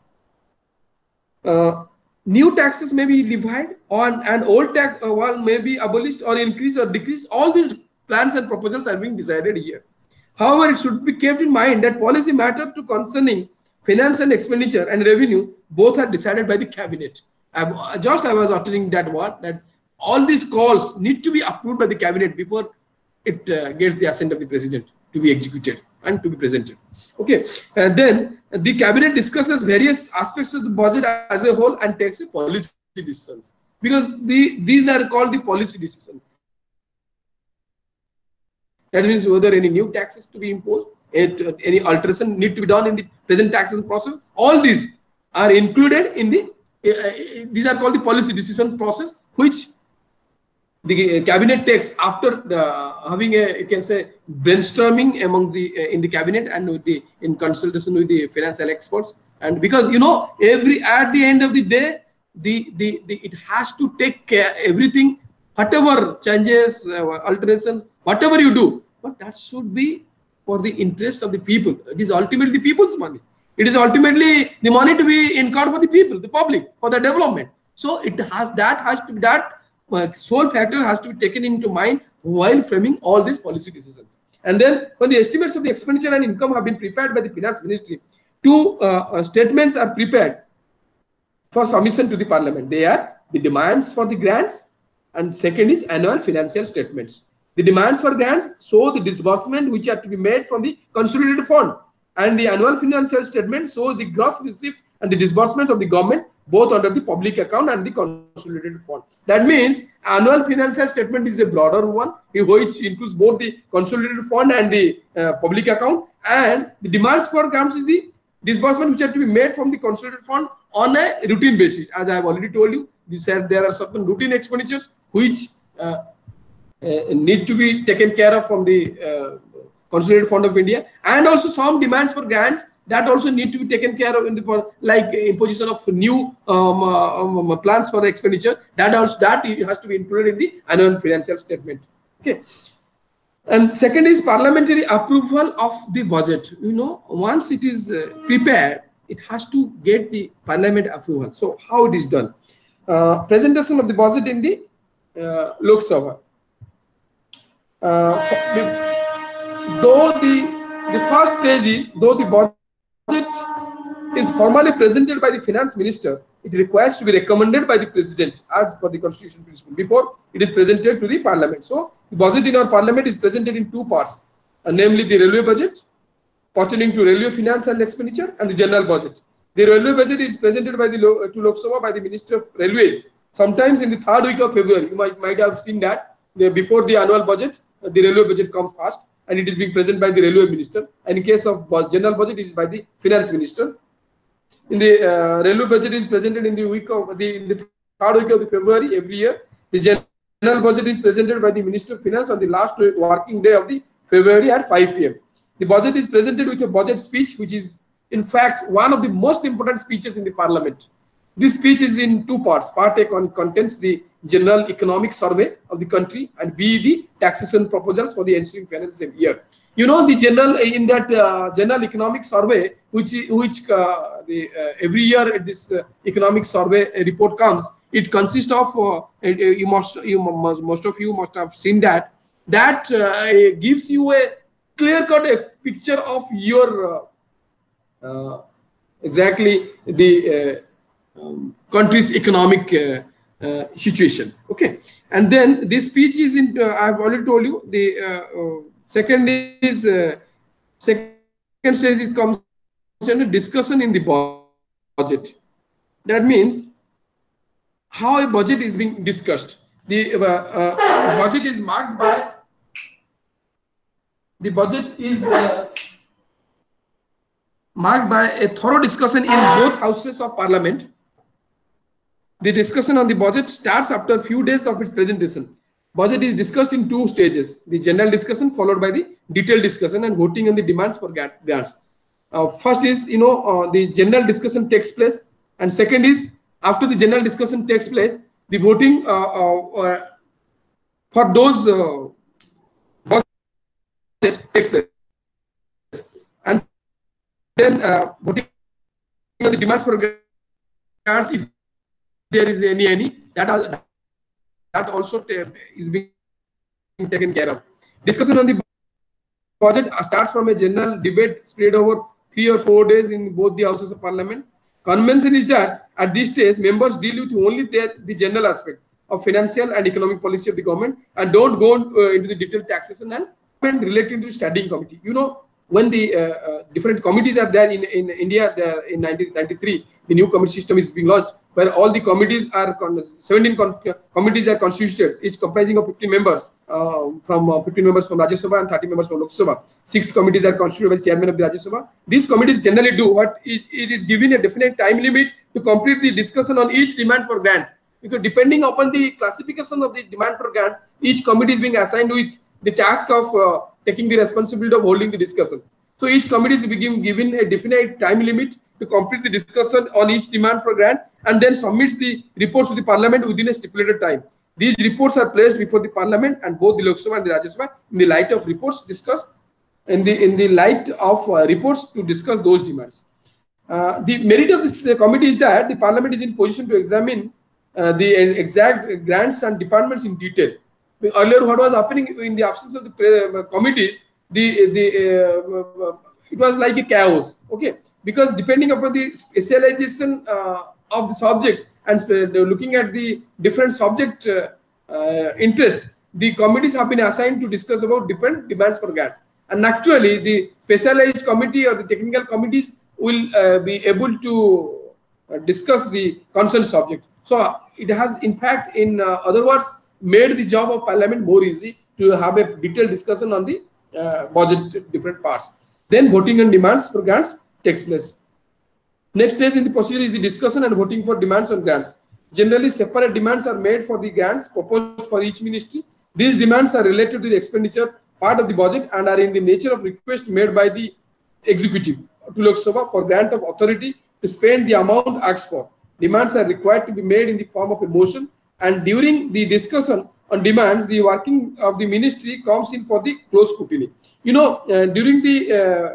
uh, new taxes may be levied on an old tax uh, one may be abolished or increased or decreased. All these plans and proposals are being decided here. However, it should be kept in mind that policy matter to concerning finance and expenditure and revenue both are decided by the cabinet. I, just I was uttering that word, that all these calls need to be approved by the cabinet before it uh, gets the assent of the president to be executed and to be presented. Okay, uh, then uh, the cabinet discusses various aspects of the budget as a whole and takes a policy decisions, because the these are called the policy decisions. That means whether any new taxes to be imposed, it, uh, any alteration need to be done in the present taxation process. All these are included in the uh, uh, these are called the policy decision process, which the cabinet takes after the, having a you can say brainstorming among the uh, in the cabinet and with the in consultation with the financial experts. And because you know every at the end of the day the the, the it has to take care everything, whatever changes, uh, alterations, whatever you do, but that should be for the interest of the people. It is ultimately the people's money. It is ultimately the money to be incurred for the people, the public, for the development. So it has that has to be that uh, sole factor has to be taken into mind while framing all these policy decisions. And then when the estimates of the expenditure and income have been prepared by the finance ministry, two uh, uh, statements are prepared for submission to the parliament. They are the demands for the grants, and second is annual financial statements. The demands for grants show the disbursement which are to be made from the consolidated fund, and the annual financial statement shows the gross receipt and the disbursement of the government both under the public account and the consolidated fund. That means annual financial statement is a broader one, which includes both the consolidated fund and the uh, public account, and the demands for grants is the disbursement which are to be made from the consolidated fund on a routine basis. As I have already told you, these are, there are certain routine expenditures which uh, uh, need to be taken care of from the uh, Consolidated Fund of India, and also some demands for grants that also need to be taken care of in the, like imposition of new um, uh, um, plans for expenditure. That also that has to be included in the annual financial statement. Okay. And second is parliamentary approval of the budget. You know, once it is uh, prepared, it has to get the parliament approval. So how it is done? Uh, presentation of the budget in the uh, Lok Sabha. Uh, the, though the the first stage is though the budget is formally presented by the finance minister, it requires to be recommended by the president as per the constitution principle before it is presented to the parliament. So the budget in our parliament is presented in two parts, uh, namely the railway budget pertaining to railway finance and expenditure, and the general budget. The railway budget is presented by the to Lok Sabha by the Minister of Railways sometimes in the third week of February. You might might have seen that the, before the annual budget, uh, the railway budget comes first, and it is being presented by the railway minister. And in case of general budget, it is by the finance minister. In the uh, railway budget is presented in the week of the, in the third week of the February every year. The general budget is presented by the Minister of Finance on the last working day of the February at five P M The budget is presented with a budget speech, which is in fact one of the most important speeches in the parliament. This speech is in two parts. Part A con contains the general economic survey of the country, and B the taxation proposals for the ensuing financial year. You know, the general in that uh, general economic survey, which which uh, the uh, every year this uh, economic survey report comes, it consists of uh, you must you must, most of you must have seen that that uh, gives you a clear cut picture of your uh, uh, exactly the uh, um, country's economic uh, uh, situation. Okay, and then this speech is in. Uh, I have already told you the. Uh, uh, Second is uh, second stage is comes a discussion in the budget. That means how a budget is being discussed. The uh, uh, budget is marked by the budget is uh, marked by a thorough discussion in both houses of parliament. The discussion on the budget starts after a few days of its presentation. Budget is discussed in two stages: the general discussion followed by the detailed discussion and voting on the demands for grants. Uh, first is, you know, uh, the general discussion takes place, and second is after the general discussion takes place, the voting uh, uh, uh, for those uh, budget takes place, and then uh, voting on the demands for grants, if there is any any that are. That also is being taken care of. Discussion on the budget starts from a general debate spread over three or four days in both the houses of parliament. Convention is that at this stage, members deal with only the, the general aspect of financial and economic policy of the government and don't go uh, into the detailed taxation and relating to standing committee. You know, when the uh, uh, different committees are there in, in India, there in nineteen ninety-three, the new committee system is being launched, where all the committees are, seventeen con committees are constituted, each comprising of fifteen members, uh, from uh, fifteen members from Rajya Sabha and thirty members from Lok Sabha. Six committees are constituted by the chairman of the Rajya Sabha. These committees generally do what it, it is given a definite time limit to complete the discussion on each demand for grant. Because depending upon the classification of the demand for grants, each committee is being assigned with the task of uh, taking the responsibility of holding the discussions. So each committee is being given a definite time limit to complete the discussion on each demand for grant and then submits the reports to the parliament within a stipulated time. These reports are placed before the parliament and both the Lok Sabha and the Rajya Sabha in the light of reports discussed in the in the light of uh, reports to discuss those demands. Uh, the merit of this uh, committee is that the parliament is in position to examine uh, the exact grants and departments in detail. Earlier, what was happening in the absence of the uh, committees, the the uh, uh, it was like a chaos. Okay, because depending upon the specialization uh, of the subjects and looking at the different subject uh, uh, interest, the committees have been assigned to discuss about different demands for grants. And naturally, the specialized committee or the technical committees will uh, be able to uh, discuss the concerned subject. So it has, in fact, in uh, other words, made the job of Parliament more easy to have a detailed discussion on the uh, budget different parts. Then voting on demands for grants takes place. Next stage in the procedure is the discussion and voting for demands on grants. Generally, separate demands are made for the grants proposed for each ministry. These demands are related to the expenditure part of the budget and are in the nature of request made by the executive to Lok Sabha for grant of authority to spend the amount asked for. Demands are required to be made in the form of a motion, and during the discussion on demands, the working of the ministry comes in for the close scrutiny. You know, uh, during the uh,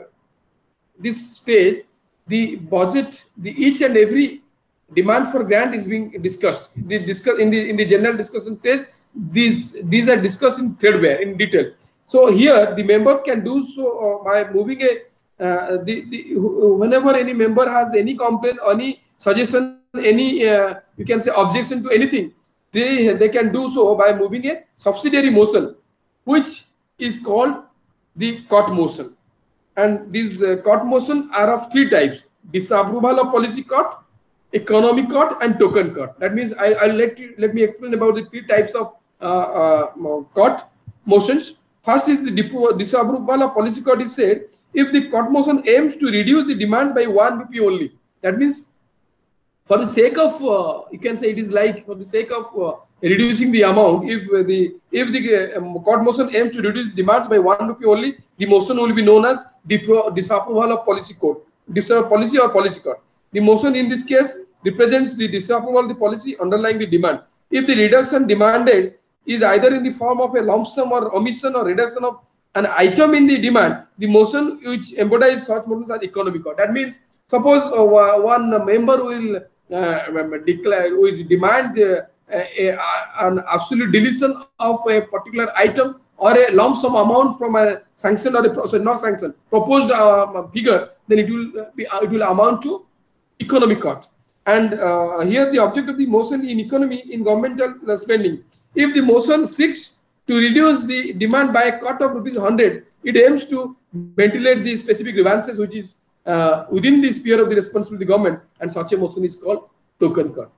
this stage, the budget, the each and every demand for grant is being discussed. The discuss in the in the general discussion stage, these these are discussed in threadbare in detail. So here the members can do so uh, by moving a uh, the, the whenever any member has any complaint, any suggestion, any uh, you can say objection to anything, they they can do so by moving a subsidiary motion, which is called the court motion. And these uh, court motion are of three types: disapproval of policy court, economic court, and token court. That means I, I'll let you let me explain about the three types of uh, uh, court motions. First is the disapproval of policy court is said if the court motion aims to reduce the demands by one rupee only. That means for the sake of uh, you can say it is like for the sake of uh, reducing the amount. If uh, the if the uh, court motion aims to reduce demands by one rupee only, the motion will be known as disapproval of policy court, policy or policy court. The motion in this case represents the disapproval of the policy underlying the demand. If the reduction demanded is either in the form of a lump sum or omission or reduction of an item in the demand, the motion which embodies such motions are economic court. That means suppose uh, one member will uh, declare, will demand uh, a, a, an absolute deletion of a particular item or a lump sum amount from a sanction or a sorry, not sanction proposed uh, figure, then it will be uh, it will amount to economic court. And uh, here the object of the motion in economy in governmental spending. If the motion seeks to reduce the demand by a cut of rupees one hundred, it aims to ventilate the specific grievances which is uh, within the sphere of the responsibility of the government, and such a motion is called token cut.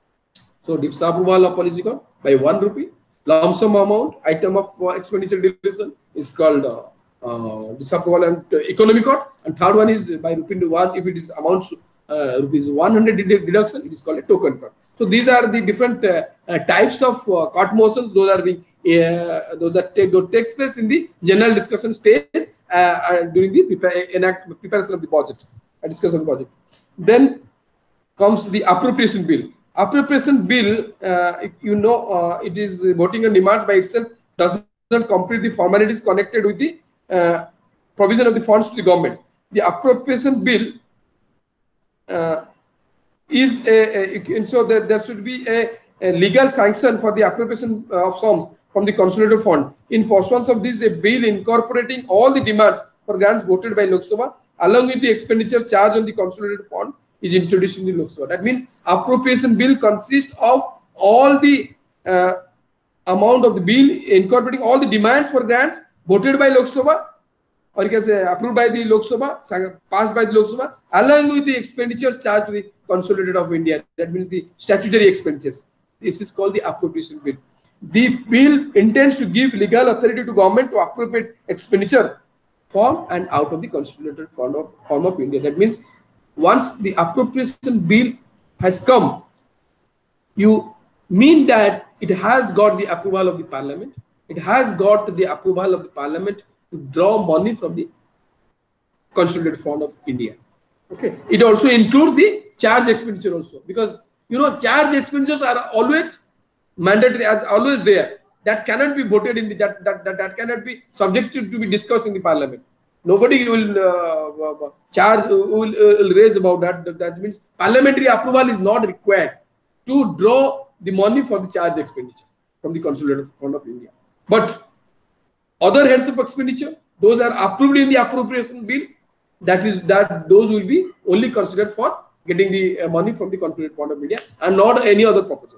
So disapproval of policy cut by one rupee, lump sum amount, item of uh, expenditure deletion is called uh, uh, disapproval and uh, economic cut, and third one is by rupee to one if it is amounts to uh, rupees one hundred deduction, it is called a token cut. So these are the different uh, uh, types of uh, court motions. Those are being uh, those that take those takes place in the general discussion stage uh, uh, during the prepare, enact, preparation of the budget, uh, discussion of the budget. Then comes the appropriation bill. Appropriation bill, uh, you know, uh, it is voting on demands by itself does not complete the formalities connected with the uh, provision of the funds to the government. The appropriation bill uh, is a, a so that there should be a, a legal sanction for the appropriation of sums from the consolidated fund. In pursuance of this, a bill incorporating all the demands for grants voted by Lok Sabha along with the expenditure charged on the consolidated fund is introduced in the Lok Sabha. That means appropriation bill consists of all the uh, amount of the bill incorporating all the demands for grants voted by Lok Sabha, or you can say approved by the Lok Sabha, passed by the Lok Sabha, along with the expenditure charged to the Consolidated of India. That means the statutory expenditures. This is called the appropriation bill. The bill intends to give legal authority to government to appropriate expenditure from and out of the Consolidated Fund of, Fund of India. That means once the appropriation bill has come, you mean that it has got the approval of the parliament. It has got the approval of the parliament to draw money from the Consolidated Fund of India. Okay. It also includes the charge expenditure also, because you know charge expenditures are always mandatory, as always there. That cannot be voted in the that that that, that cannot be subjected to be discussed in the parliament. Nobody will uh, charge will, will raise about that. That means parliamentary approval is not required to draw the money for the charge expenditure from the Consolidated Fund of India. But other heads of expenditure, those are approved in the appropriation bill. That is that those will be only considered for getting the uh, money from the Consolidated Fund of India and not any other proposal.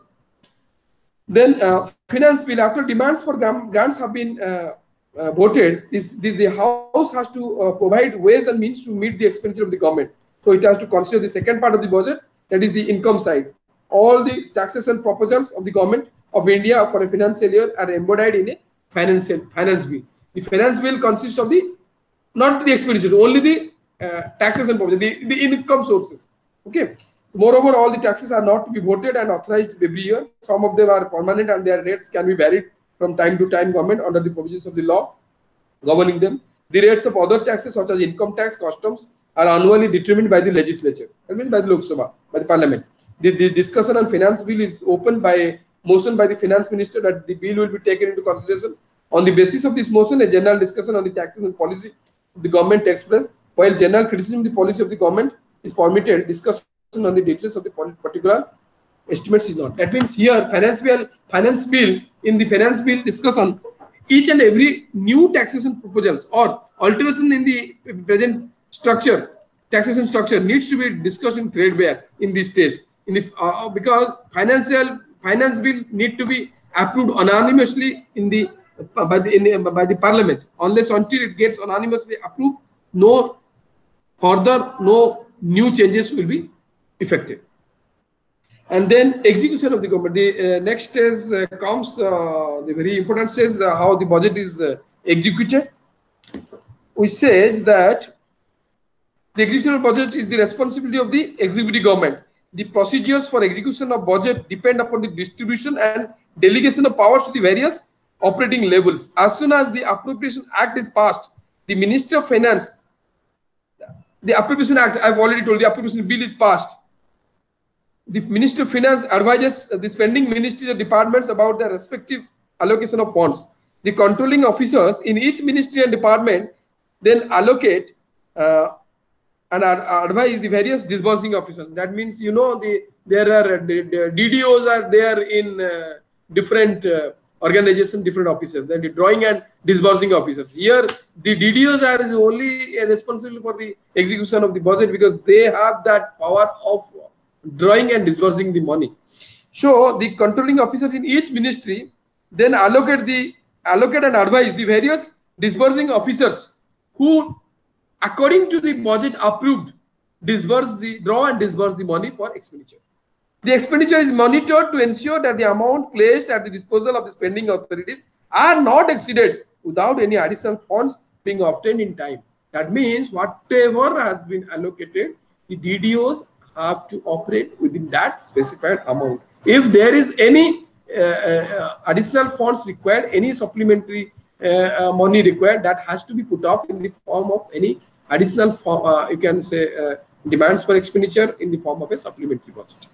Then uh, finance bill, after demands for grants have been uh, uh, voted, this, this, the House has to uh, provide ways and means to meet the expenditure of the government. So it has to consider the second part of the budget, that is the income side. All the taxation proposals of the government of India for a financial year are embodied in a financial finance bill. The finance bill consists of the not the expenditure, only the uh, taxation proposal, the, the income sources. Okay. Moreover, all the taxes are not to be voted and authorized every year. Some of them are permanent and their rates can be varied from time to time government under the provisions of the law governing them. The rates of other taxes such as income tax, customs are annually determined by the legislature, I mean by the Lok Sabha, by the parliament. The, the discussion on finance bill is opened by a motion by the finance minister that the bill will be taken into consideration. On the basis of this motion, a general discussion on the taxes and policy of the government takes place. While general criticism of the policy of the government is permitted, discussion on the details of the particular estimates is not. That means here finance bill, finance bill in the finance bill discussion, each and every new taxation proposals or alteration in the present structure, taxation structure needs to be discussed in threadbare in this stage. In the, uh, because financial finance bill need to be approved unanimously in the uh, by the in the, by the parliament. Unless until it gets unanimously approved, no further no new changes will be effective. And then execution of the government. The uh, next stage uh, comes uh, the very important stage, uh, how the budget is uh, executed, which says that the execution of budget is the responsibility of the executive government. The procedures for execution of budget depend upon the distribution and delegation of powers to the various operating levels. As soon as the Appropriation Act is passed, the Ministry of Finance, the Appropriation Act, I've already told you, the Appropriation Bill is passed. The Ministry of Finance advises the spending ministries or departments about their respective allocation of funds. The controlling officers in each ministry and department then allocate uh, and advise the various disbursing officers. That means, you know, the there are the, the D D Os are there in uh, different uh, organizations, different officers. Then the drawing and disbursing officers. Here, the D D Os are only responsible for the execution of the budget because they have that power of drawing and disbursing the money. So the controlling officers in each ministry then allocate the allocate and advise the various disbursing officers who, according to the budget approved, disburse the draw and disburse the money for expenditure. The expenditure is monitored to ensure that the amount placed at the disposal of the spending authorities are not exceeded without any additional funds being obtained in time. That means whatever has been allocated, the D D Os have to operate within that specified amount. If there is any uh, uh, additional funds required, any supplementary uh, uh, money required, that has to be put up in the form of any additional, form, uh, you can say, uh, demands for expenditure in the form of a supplementary budget.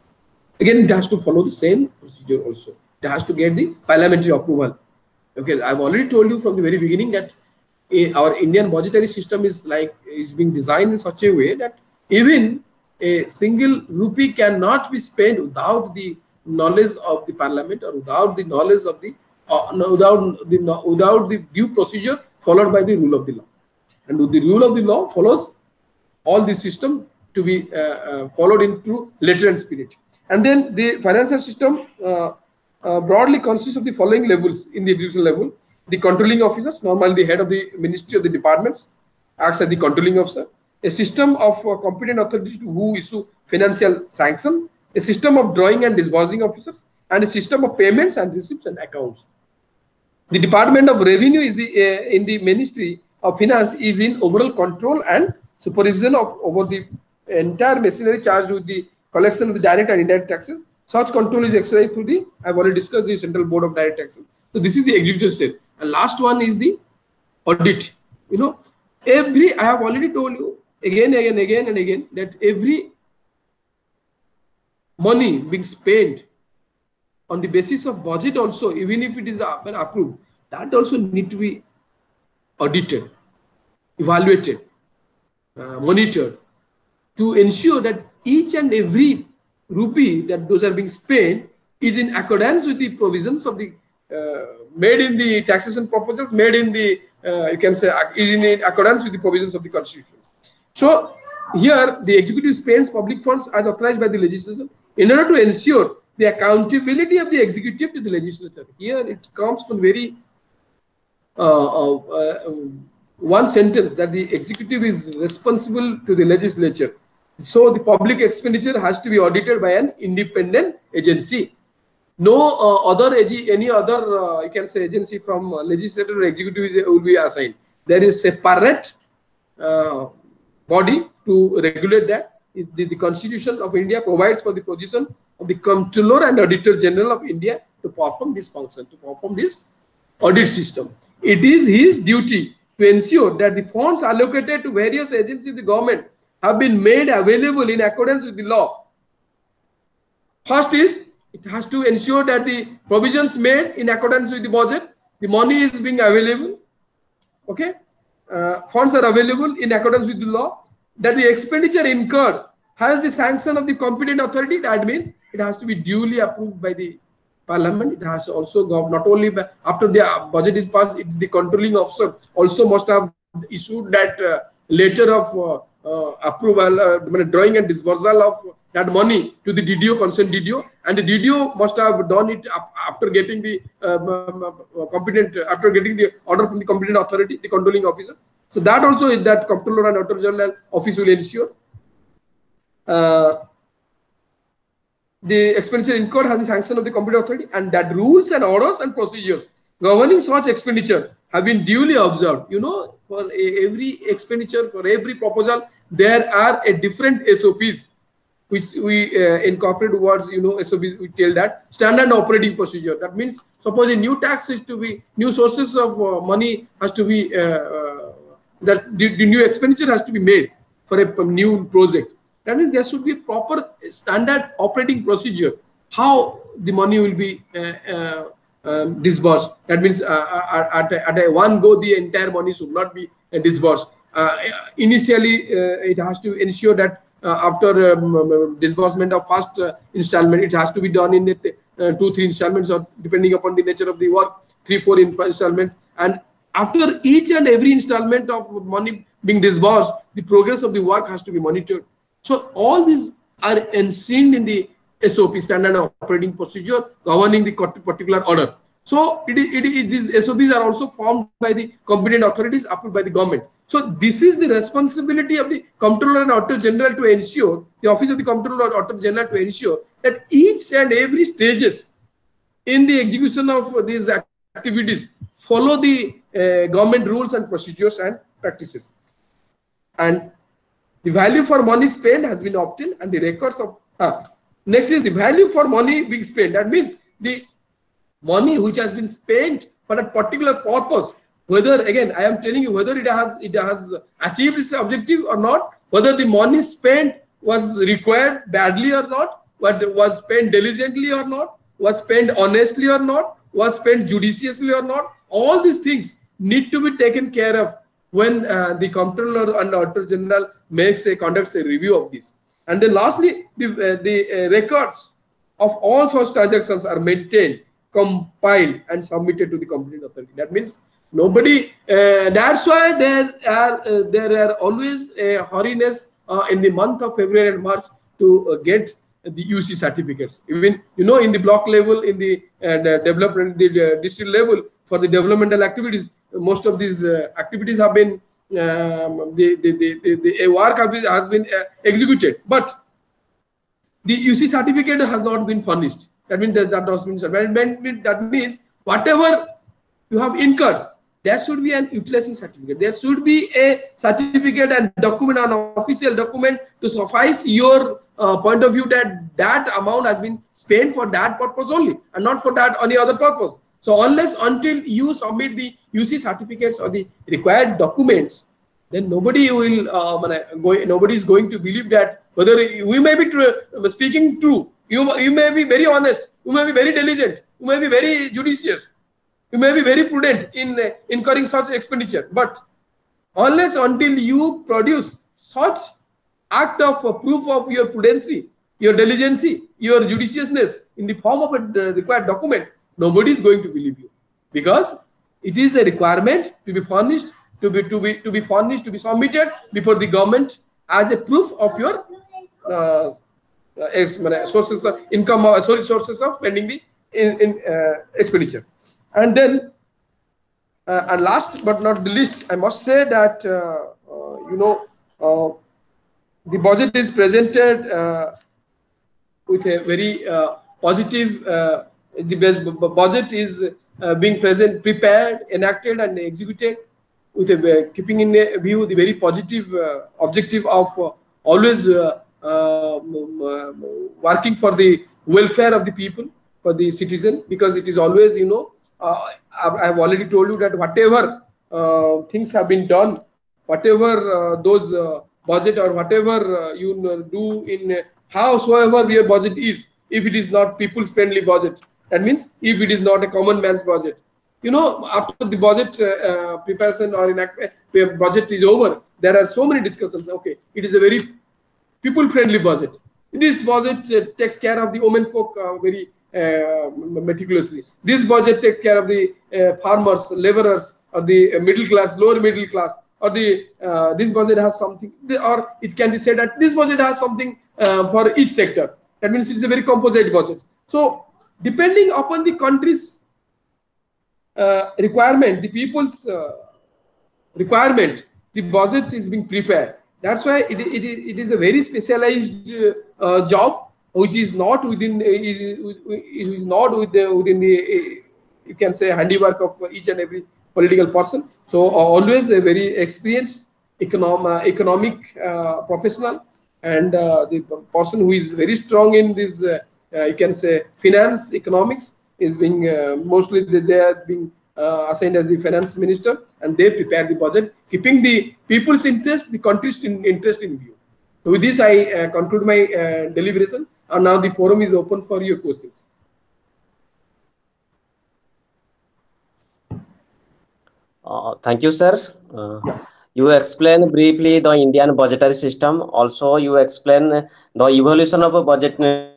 Again, it has to follow the same procedure also. It has to get the parliamentary approval. Okay, I've already told you from the very beginning that uh, our Indian budgetary system is like is being designed in such a way that even a single rupee cannot be spent without the knowledge of the parliament or without the knowledge of the uh, no, without the no, without the due procedure followed by the rule of the law. And the rule of the law follows all the system to be uh, uh, followed in true letter and spirit. And then the financial system uh, uh, broadly consists of the following levels in the execution level. The controlling officers, normally the head of the ministry of the departments, acts as the controlling officer. A system of uh, competent authorities who issue financial sanction, a system of drawing and disbursing officers, and a system of payments and receipts and accounts. The Department of Revenue is the uh, in the Ministry of Finance is in overall control and supervision of over the entire machinery charged with the collection of the direct and indirect taxes. Such control is exercised through the, I've already discussed, the Central Board of Direct Taxes. So this is the executive state. And last one is the audit. You know, every, I have already told you again, again, again and again that every money being spent on the basis of budget also, even if it is approved, that also need to be audited, evaluated, uh, monitored to ensure that each and every rupee that those are being spent is in accordance with the provisions of the uh, made in the taxation proposals, made in the uh, you can say is in accordance with the provisions of the constitution. So here the executive spends public funds as authorized by the legislation in order to ensure the accountability of the executive to the legislature. Here it comes from very uh, uh, uh, one sentence that the executive is responsible to the legislature. So the public expenditure has to be audited by an independent agency. No uh, other any other uh, you can say agency from uh, legislature or executive will be assigned. There is separate uh, body to regulate that. The, the Constitution of India provides for the position of the Comptroller and Auditor General of India to perform this function, to perform this audit system. It is his duty to ensure that the funds allocated to various agencies of the government have been made available in accordance with the law. First is, it has to ensure that the provisions made in accordance with the budget, the money is being available, okay? Uh, funds are available in accordance with the law, that the expenditure incurred has the sanction of the competent authority. That means it has to be duly approved by the Parliament. It has also got not only by, after the budget is passed, it, the controlling officer also must have issued that uh, letter of uh, uh, approval, uh, drawing and disbursal of that money to the D D O, concerned D D O, and the D D O must have done it after getting the uh, competent, after getting the order from the competent authority, the controlling officers. So that also is that Comptroller and Auditor General Office will ensure. Uh, the expenditure incurred has the sanction of the competent authority, and that rules and orders and procedures governing such expenditure have been duly observed. You know, for a, every expenditure, for every proposal, there are a different S O Ps which we uh, incorporate towards, you know, S O Ps. We tell that standard operating procedure. That means, suppose a new tax is to be, new sources of uh, money has to be, uh, uh, that the, the new expenditure has to be made for a, a new project. That means there should be a proper standard operating procedure, how the money will be uh, uh, um, disbursed. That means uh, at, a, at a one go, the entire money should not be uh, disbursed. Uh, initially, uh, it has to ensure that uh, after um, disbursement of first uh, installment, it has to be done in it, uh, two, three installments, or depending upon the nature of the work, three, four installments. And after each and every installment of money being disbursed, the progress of the work has to be monitored. So all these are enshrined in the S O P, standard operating procedure, governing the particular order. So it is, it is, these S O Ps are also formed by the competent authorities, approved by the government. So this is the responsibility of the Comptroller and Auditor General to ensure, the Office of the Comptroller and Auditor General to ensure that each and every stages in the execution of these activities follow the uh, government rules and procedures and practices. And the value for money spent has been obtained, and the records of uh, next is the value for money being spent. That means the money which has been spent for a particular purpose, whether, again, I am telling you whether it has it has achieved its objective or not, whether the money spent was required badly or not, what was spent diligently or not, was spent honestly or not, was spent judiciously or not. All these things need to be taken care of when uh, the Comptroller and Auditor General makes a conducts a review of this. And then lastly, the, uh, the uh, records of all such transactions are maintained, compiled, and submitted to the competent authority. That means nobody, uh, that's why there are uh, there are always a hurriness uh, in the month of February and March to uh, get the U C certificates. Even, you know, in the block level, in the, uh, the development, the uh, district level, for the developmental activities, most of these uh, activities have been, um, the, the, the, the, the work has been uh, executed, but the U C certificate has not been furnished. That means that, that, means, that means whatever you have incurred, there should be an utilization certificate. There should be a certificate and document, an official document to suffice your uh, point of view that that amount has been spent for that purpose only, and not for that any other purpose. So unless until you submit the U C certificates or the required documents, then nobody will uh, go, nobody is going to believe that whether we may be true, speaking true, you, you may be very honest, you may be very diligent, you may be very judicious, you may be very prudent in uh, incurring such expenditure, but unless until you produce such act of uh, proof of your prudency, your diligence, your judiciousness in the form of a required document, nobody is going to believe you, because it is a requirement to be furnished, to be to be to be furnished, to be submitted before the government as a proof of your uh, uh, sources of income, or sorry, sources of spending the in, in uh, expenditure. And then, uh, and last but not the least, I must say that uh, uh, you know uh, the budget is presented uh, with a very uh, positive. Uh, the best budget is uh, being present, prepared, enacted, and executed with a uh, keeping in view the very positive uh, objective of uh, always uh, uh, working for the welfare of the people, for the citizen, because it is always, you know, uh, I have already told you that whatever uh, things have been done, whatever uh, those uh, budget or whatever uh, you do in uh, howsoever your budget is, if it is not people's friendly budget, that means if it is not a common man's budget, you know, after the budget uh, uh, preparation or enact, uh, budget is over, there are so many discussions. Okay, it is a very people-friendly budget. This budget uh, takes care of the women folk uh, very uh, meticulously. This budget takes care of the uh, farmers, laborers, or the uh, middle class, lower middle class, or the uh, this budget has something, or it can be said that this budget has something uh, for each sector. That means it is a very composite budget. So, depending upon the country's uh, requirement, the people's uh, requirement, the budget is being prepared. That's why it, it, it is a very specialized uh, job, which is not within, it is not within the, you can say, handiwork of each and every political person. So uh, always a very experienced econom, uh, economic uh, professional, and uh, the person who is very strong in this, uh, uh, you can say, finance, economics, is being uh, mostly they are being uh, assigned as the finance minister, and they prepare the budget, keeping the people's interest, the country's in, interest in view. So with this, I uh, conclude my uh, deliberation, and now the forum is open for your questions. Uh, thank you, sir. Uh, you explain briefly the Indian budgetary system. Also, you explain the evolution of a budget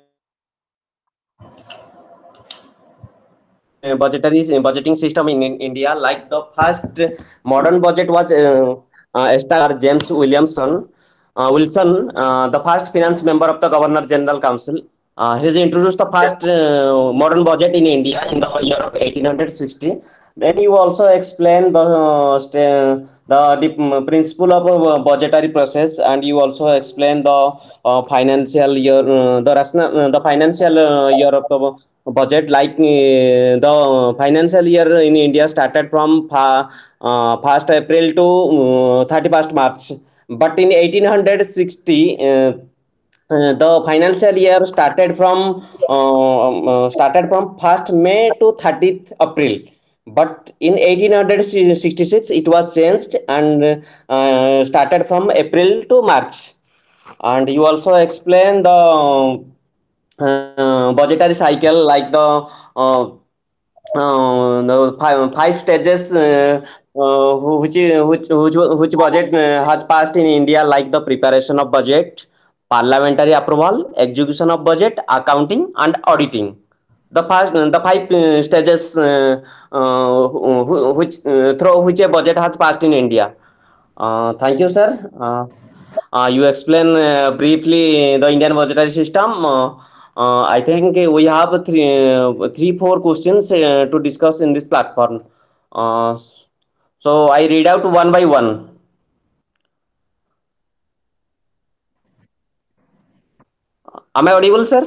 uh, budgetary budgeting system in, in India. Like the first modern budget was uh, uh, Star James Williamson uh, Wilson, uh, the first finance member of the Governor General Council. Uh, he introduced the first uh, modern budget in India in the year of eighteen sixty. Then you also explain the uh, the, the principle of uh, budgetary process, and you also explain the uh, financial year, uh, the rational, uh, the financial uh, year of the budget. Like uh, the financial year in India started from uh, first April to uh, thirty-first March, but in eighteen sixty. Uh, Uh, the financial year started from uh, uh, started from first May to thirtieth April, but in eighteen sixty-six it was changed and uh, started from April to March. And you also explain the uh, budgetary cycle, like the uh, uh, the five, five stages uh, uh, which which which which budget uh, has passed in India, like the preparation of budget, parliamentary approval, execution of budget, accounting, and auditing. The first, the five uh, stages uh, uh, which uh, through which a budget has passed in India. Uh, thank you, sir. Uh, uh, you explain uh, briefly the Indian budgetary system. Uh, uh, I think we have three, uh, three, four questions uh, to discuss in this platform. Uh, so I read out one by one. Am I audible, sir?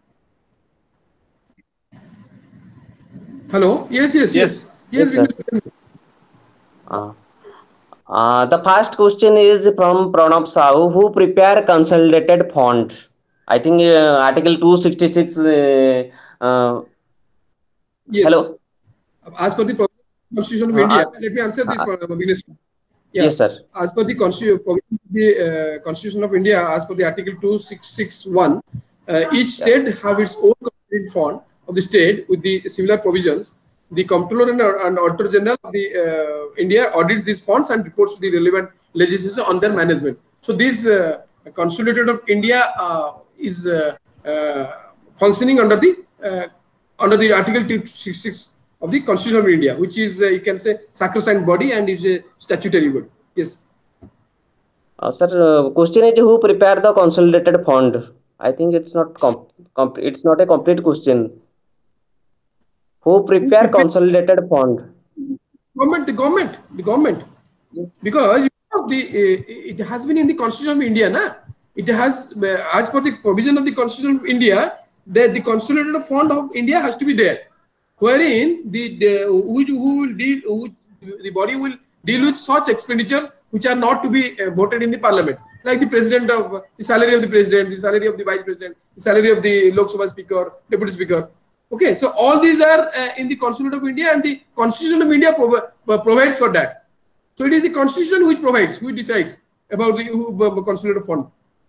Hello. Yes, yes, yes, yes. yes, yes uh, uh, the first question is from Pranav Sahu, who prepare consolidated fund. I think uh, Article two sixty-six. Uh, uh, yes. Hello. As per the Constitution of uh, India, uh, let me answer this. Uh, yeah. Yes, sir. As per the Constitution, the uh, Constitution of India, as per the Article two sixty-one, uh, each state yeah. have its own consolidated fund of the state with the similar provisions. The Comptroller and, and Auditor General of the uh, India audits these funds and reports to the relevant legislation on their management. So this uh, Consolidated of India uh, is uh, uh, functioning under the uh, under the Article two sixty-six of the Constitution of India, which is uh, you can say sacrosanct body and is a statutory body. Yes. Uh, sir, uh, question is who prepared the consolidated fund? I think it's not com com it's not a complete question. Who Who prepare prepared? consolidated fund? Government, the government, the government. Because you know, the uh, it has been in the Constitution of India, na? It has, uh, as per the provision of the Constitution of India, that the consolidated fund of India has to be there, wherein the, the who, who will deal, who, the body will deal with such expenditures which are not to be uh, voted in the parliament, like the president of the salary of the president, the salary of the vice president, the salary of the Lok Sabha speaker, deputy speaker. Okay, so all these are uh, in the Constitution of India, and the Constitution of India prov provides for that. So it is the Constitution which provides, which decides about the uh, consolidated fund.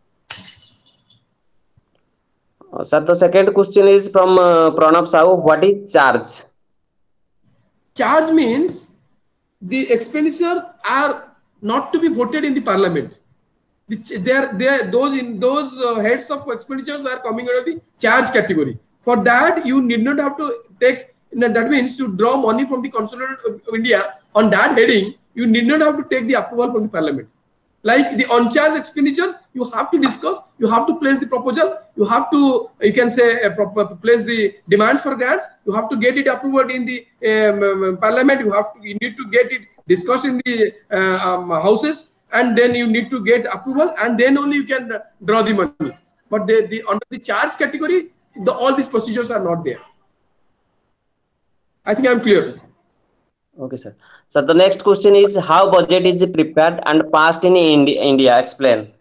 Uh, sir, the second question is from uh, Pranab Sahu. What is charge? Charge means the expenditure are not to be voted in the parliament. The, there, there, those in those uh, heads of expenditures are coming under the charge category. For that, you need not have to take. That means to draw money from the Constitution of India on that heading, you need not have to take the approval from the parliament. Like the on-charge expenditure, you have to discuss, you have to place the proposal, you have to, you can say, uh, place the demands for grants, you have to get it approved in the um, parliament, you have to, you need to get it discussed in the uh, um, houses, and then you need to get approval, and then only you can uh, draw the money. But the, the under the charge category, the, all these procedures are not there. I think I'm clear. Okay, sir. So the next question is how budget is prepared and passed in Indi India? Explain.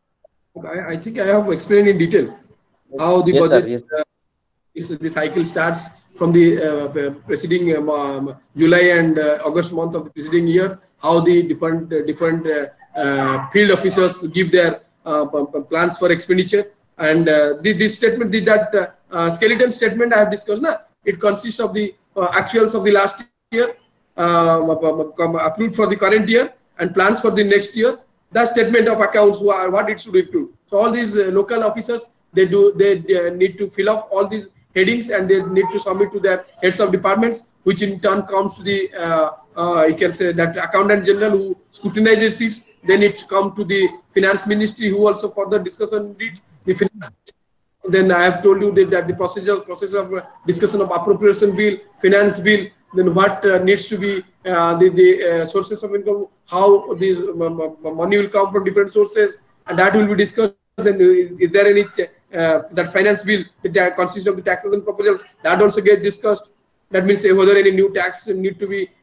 I, I think I have explained in detail how the Yes, budget sir. Yes. uh, is. The cycle starts from the uh, preceding um, um, July and uh, August month of the preceding year. How the different uh, different uh, uh, field officers give their uh, plans for expenditure, and uh, the this statement, the, that uh, uh, skeleton statement I have discussed. Na, it consists of the uh, actuals of the last year. Um, approved for the current year and plans for the next year. The statement of accounts, what it should include. So all these uh, local officers, they do they, they need to fill off all these headings, and they need to submit to their heads of departments, which in turn comes to the uh, uh, you can say that accountant general who scrutinizes it. Then it come to the finance ministry, who also further discuss on it. The finance. Then I have told you that, that the procedure process of uh, discussion of appropriation bill, finance bill. Then what uh, needs to be uh, the, the uh, sources of income, how the uh, money will come from different sources, and that will be discussed. Then is, is there any uh, that finance bill that consists of the taxes and proposals, that also get discussed. That means uh, whether any new tax need to be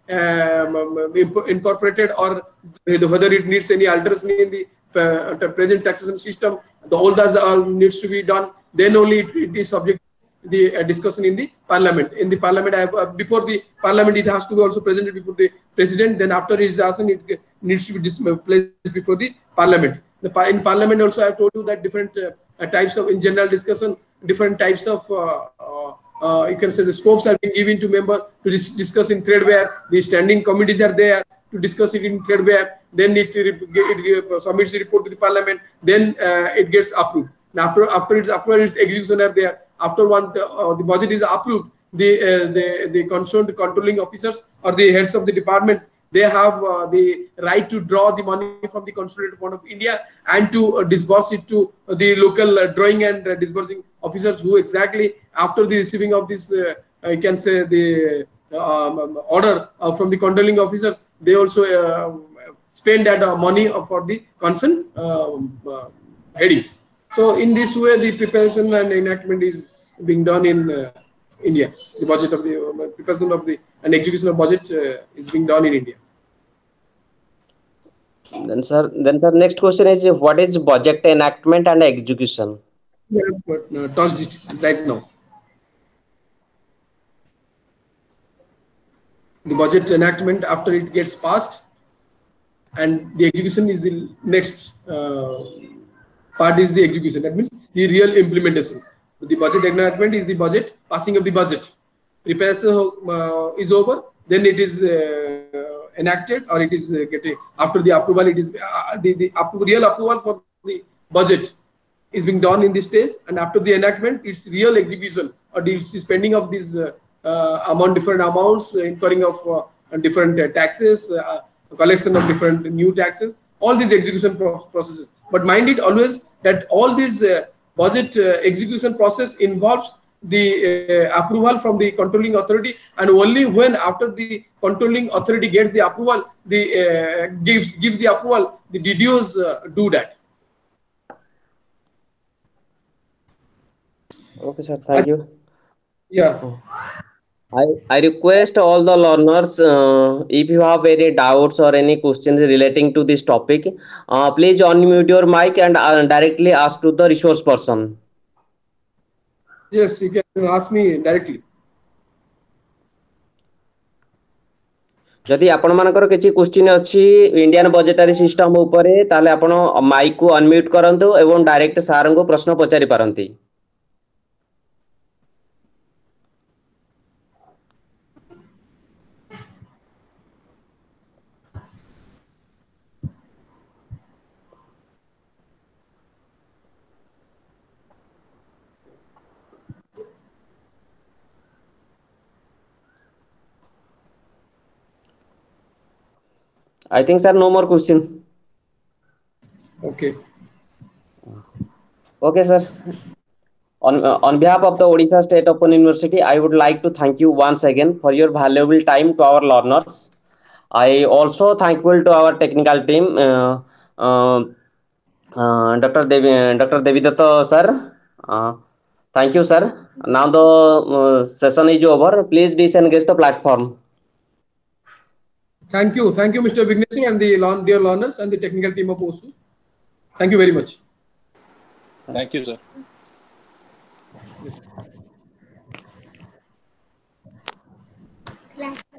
um, incorporated, or whether it needs any alteration in the uh, present taxation system. The all those all needs to be done. Then only it, it is subject the uh, discussion in the parliament. In the parliament, I have, uh, before the parliament, it has to be also presented before the president. Then after it is asked, it needs to be placed before the parliament. The par in parliament also, I have told you that different uh, types of, in general discussion, different types of, uh, uh, uh, you can say the scopes are being given to member to dis discuss in threadbare. The standing committees are there to discuss it in threadbare. Then it, it, it submits the report to the parliament. Then uh, it gets approved. Now after after its after its execution are there. After one the, uh, the budget is approved, the, uh, the the concerned controlling officers or the heads of the departments, they have uh, the right to draw the money from the Consolidated Fund of India and to uh, disburse it to uh, the local uh, drawing and uh, disbursing officers, who exactly after the receiving of this, uh, you can say the um, order uh, from the controlling officers, they also uh, spend that uh, money for the concerned um, uh, headings. So in this way, the preparation and enactment is being done in uh, India. The budget of the uh, preparation of the and execution of budget uh, is being done in India. Then sir, then sir, next question is what is budget enactment and execution? Yeah, but uh, touched it right now. The budget enactment, after it gets passed, and the execution is the next. Uh, part is the execution. That means the real implementation. The budget enactment is the budget, passing of the budget. Preparation uh, is over, then it is uh, enacted, or it is uh, getting after the approval. It is uh, the, the up, real approval for the budget is being done in this stage, and after the enactment, it's real execution or it's spending of these uh, uh, amount different amounts, uh, incurring of uh, different uh, taxes, uh, collection of different new taxes, all these execution pro processes. But mind it always that all these uh, budget uh, execution process involves the uh, approval from the controlling authority, and only when after the controlling authority gets the approval, the uh, gives gives the approval, the D D Os uh, do that. Okay, sir. Thank you. Yeah. I, I request all the learners, uh, if you have any doubts or any questions relating to this topic, uh, please unmute your mic and uh, directly ask to the resource person. Yes, you can ask me directly. ଯଦି ଆପଣ ମାନଙ୍କର କିଛି question ଅଛି Indian ବଜେଟାରୀ system ଉପରେ ତାହେଲେ ଆପଣ Mike କୁ unmute କରନ୍ତୁ ଏବଂ ଡାଇରେକ୍ଟ ସାରଙ୍କୁ ପ୍ରଶ୍ନ ପଚାରି ପାରନ୍ତି। I think, sir, no more question. Okay. Okay, sir. On, uh, on behalf of the Odisha State Open University, I would like to thank you once again for your valuable time to our learners. I also thankful to our technical team, uh, uh, uh, Doctor Devi, Doctor Devidatta sir. Uh, thank you, sir. Now the uh, session is over. Please disengage the platform. Thank you. Thank you, Mister Vignesh and the learn, dear learners and the technical team of O S U. Thank you very much. Thank you, sir. Yes.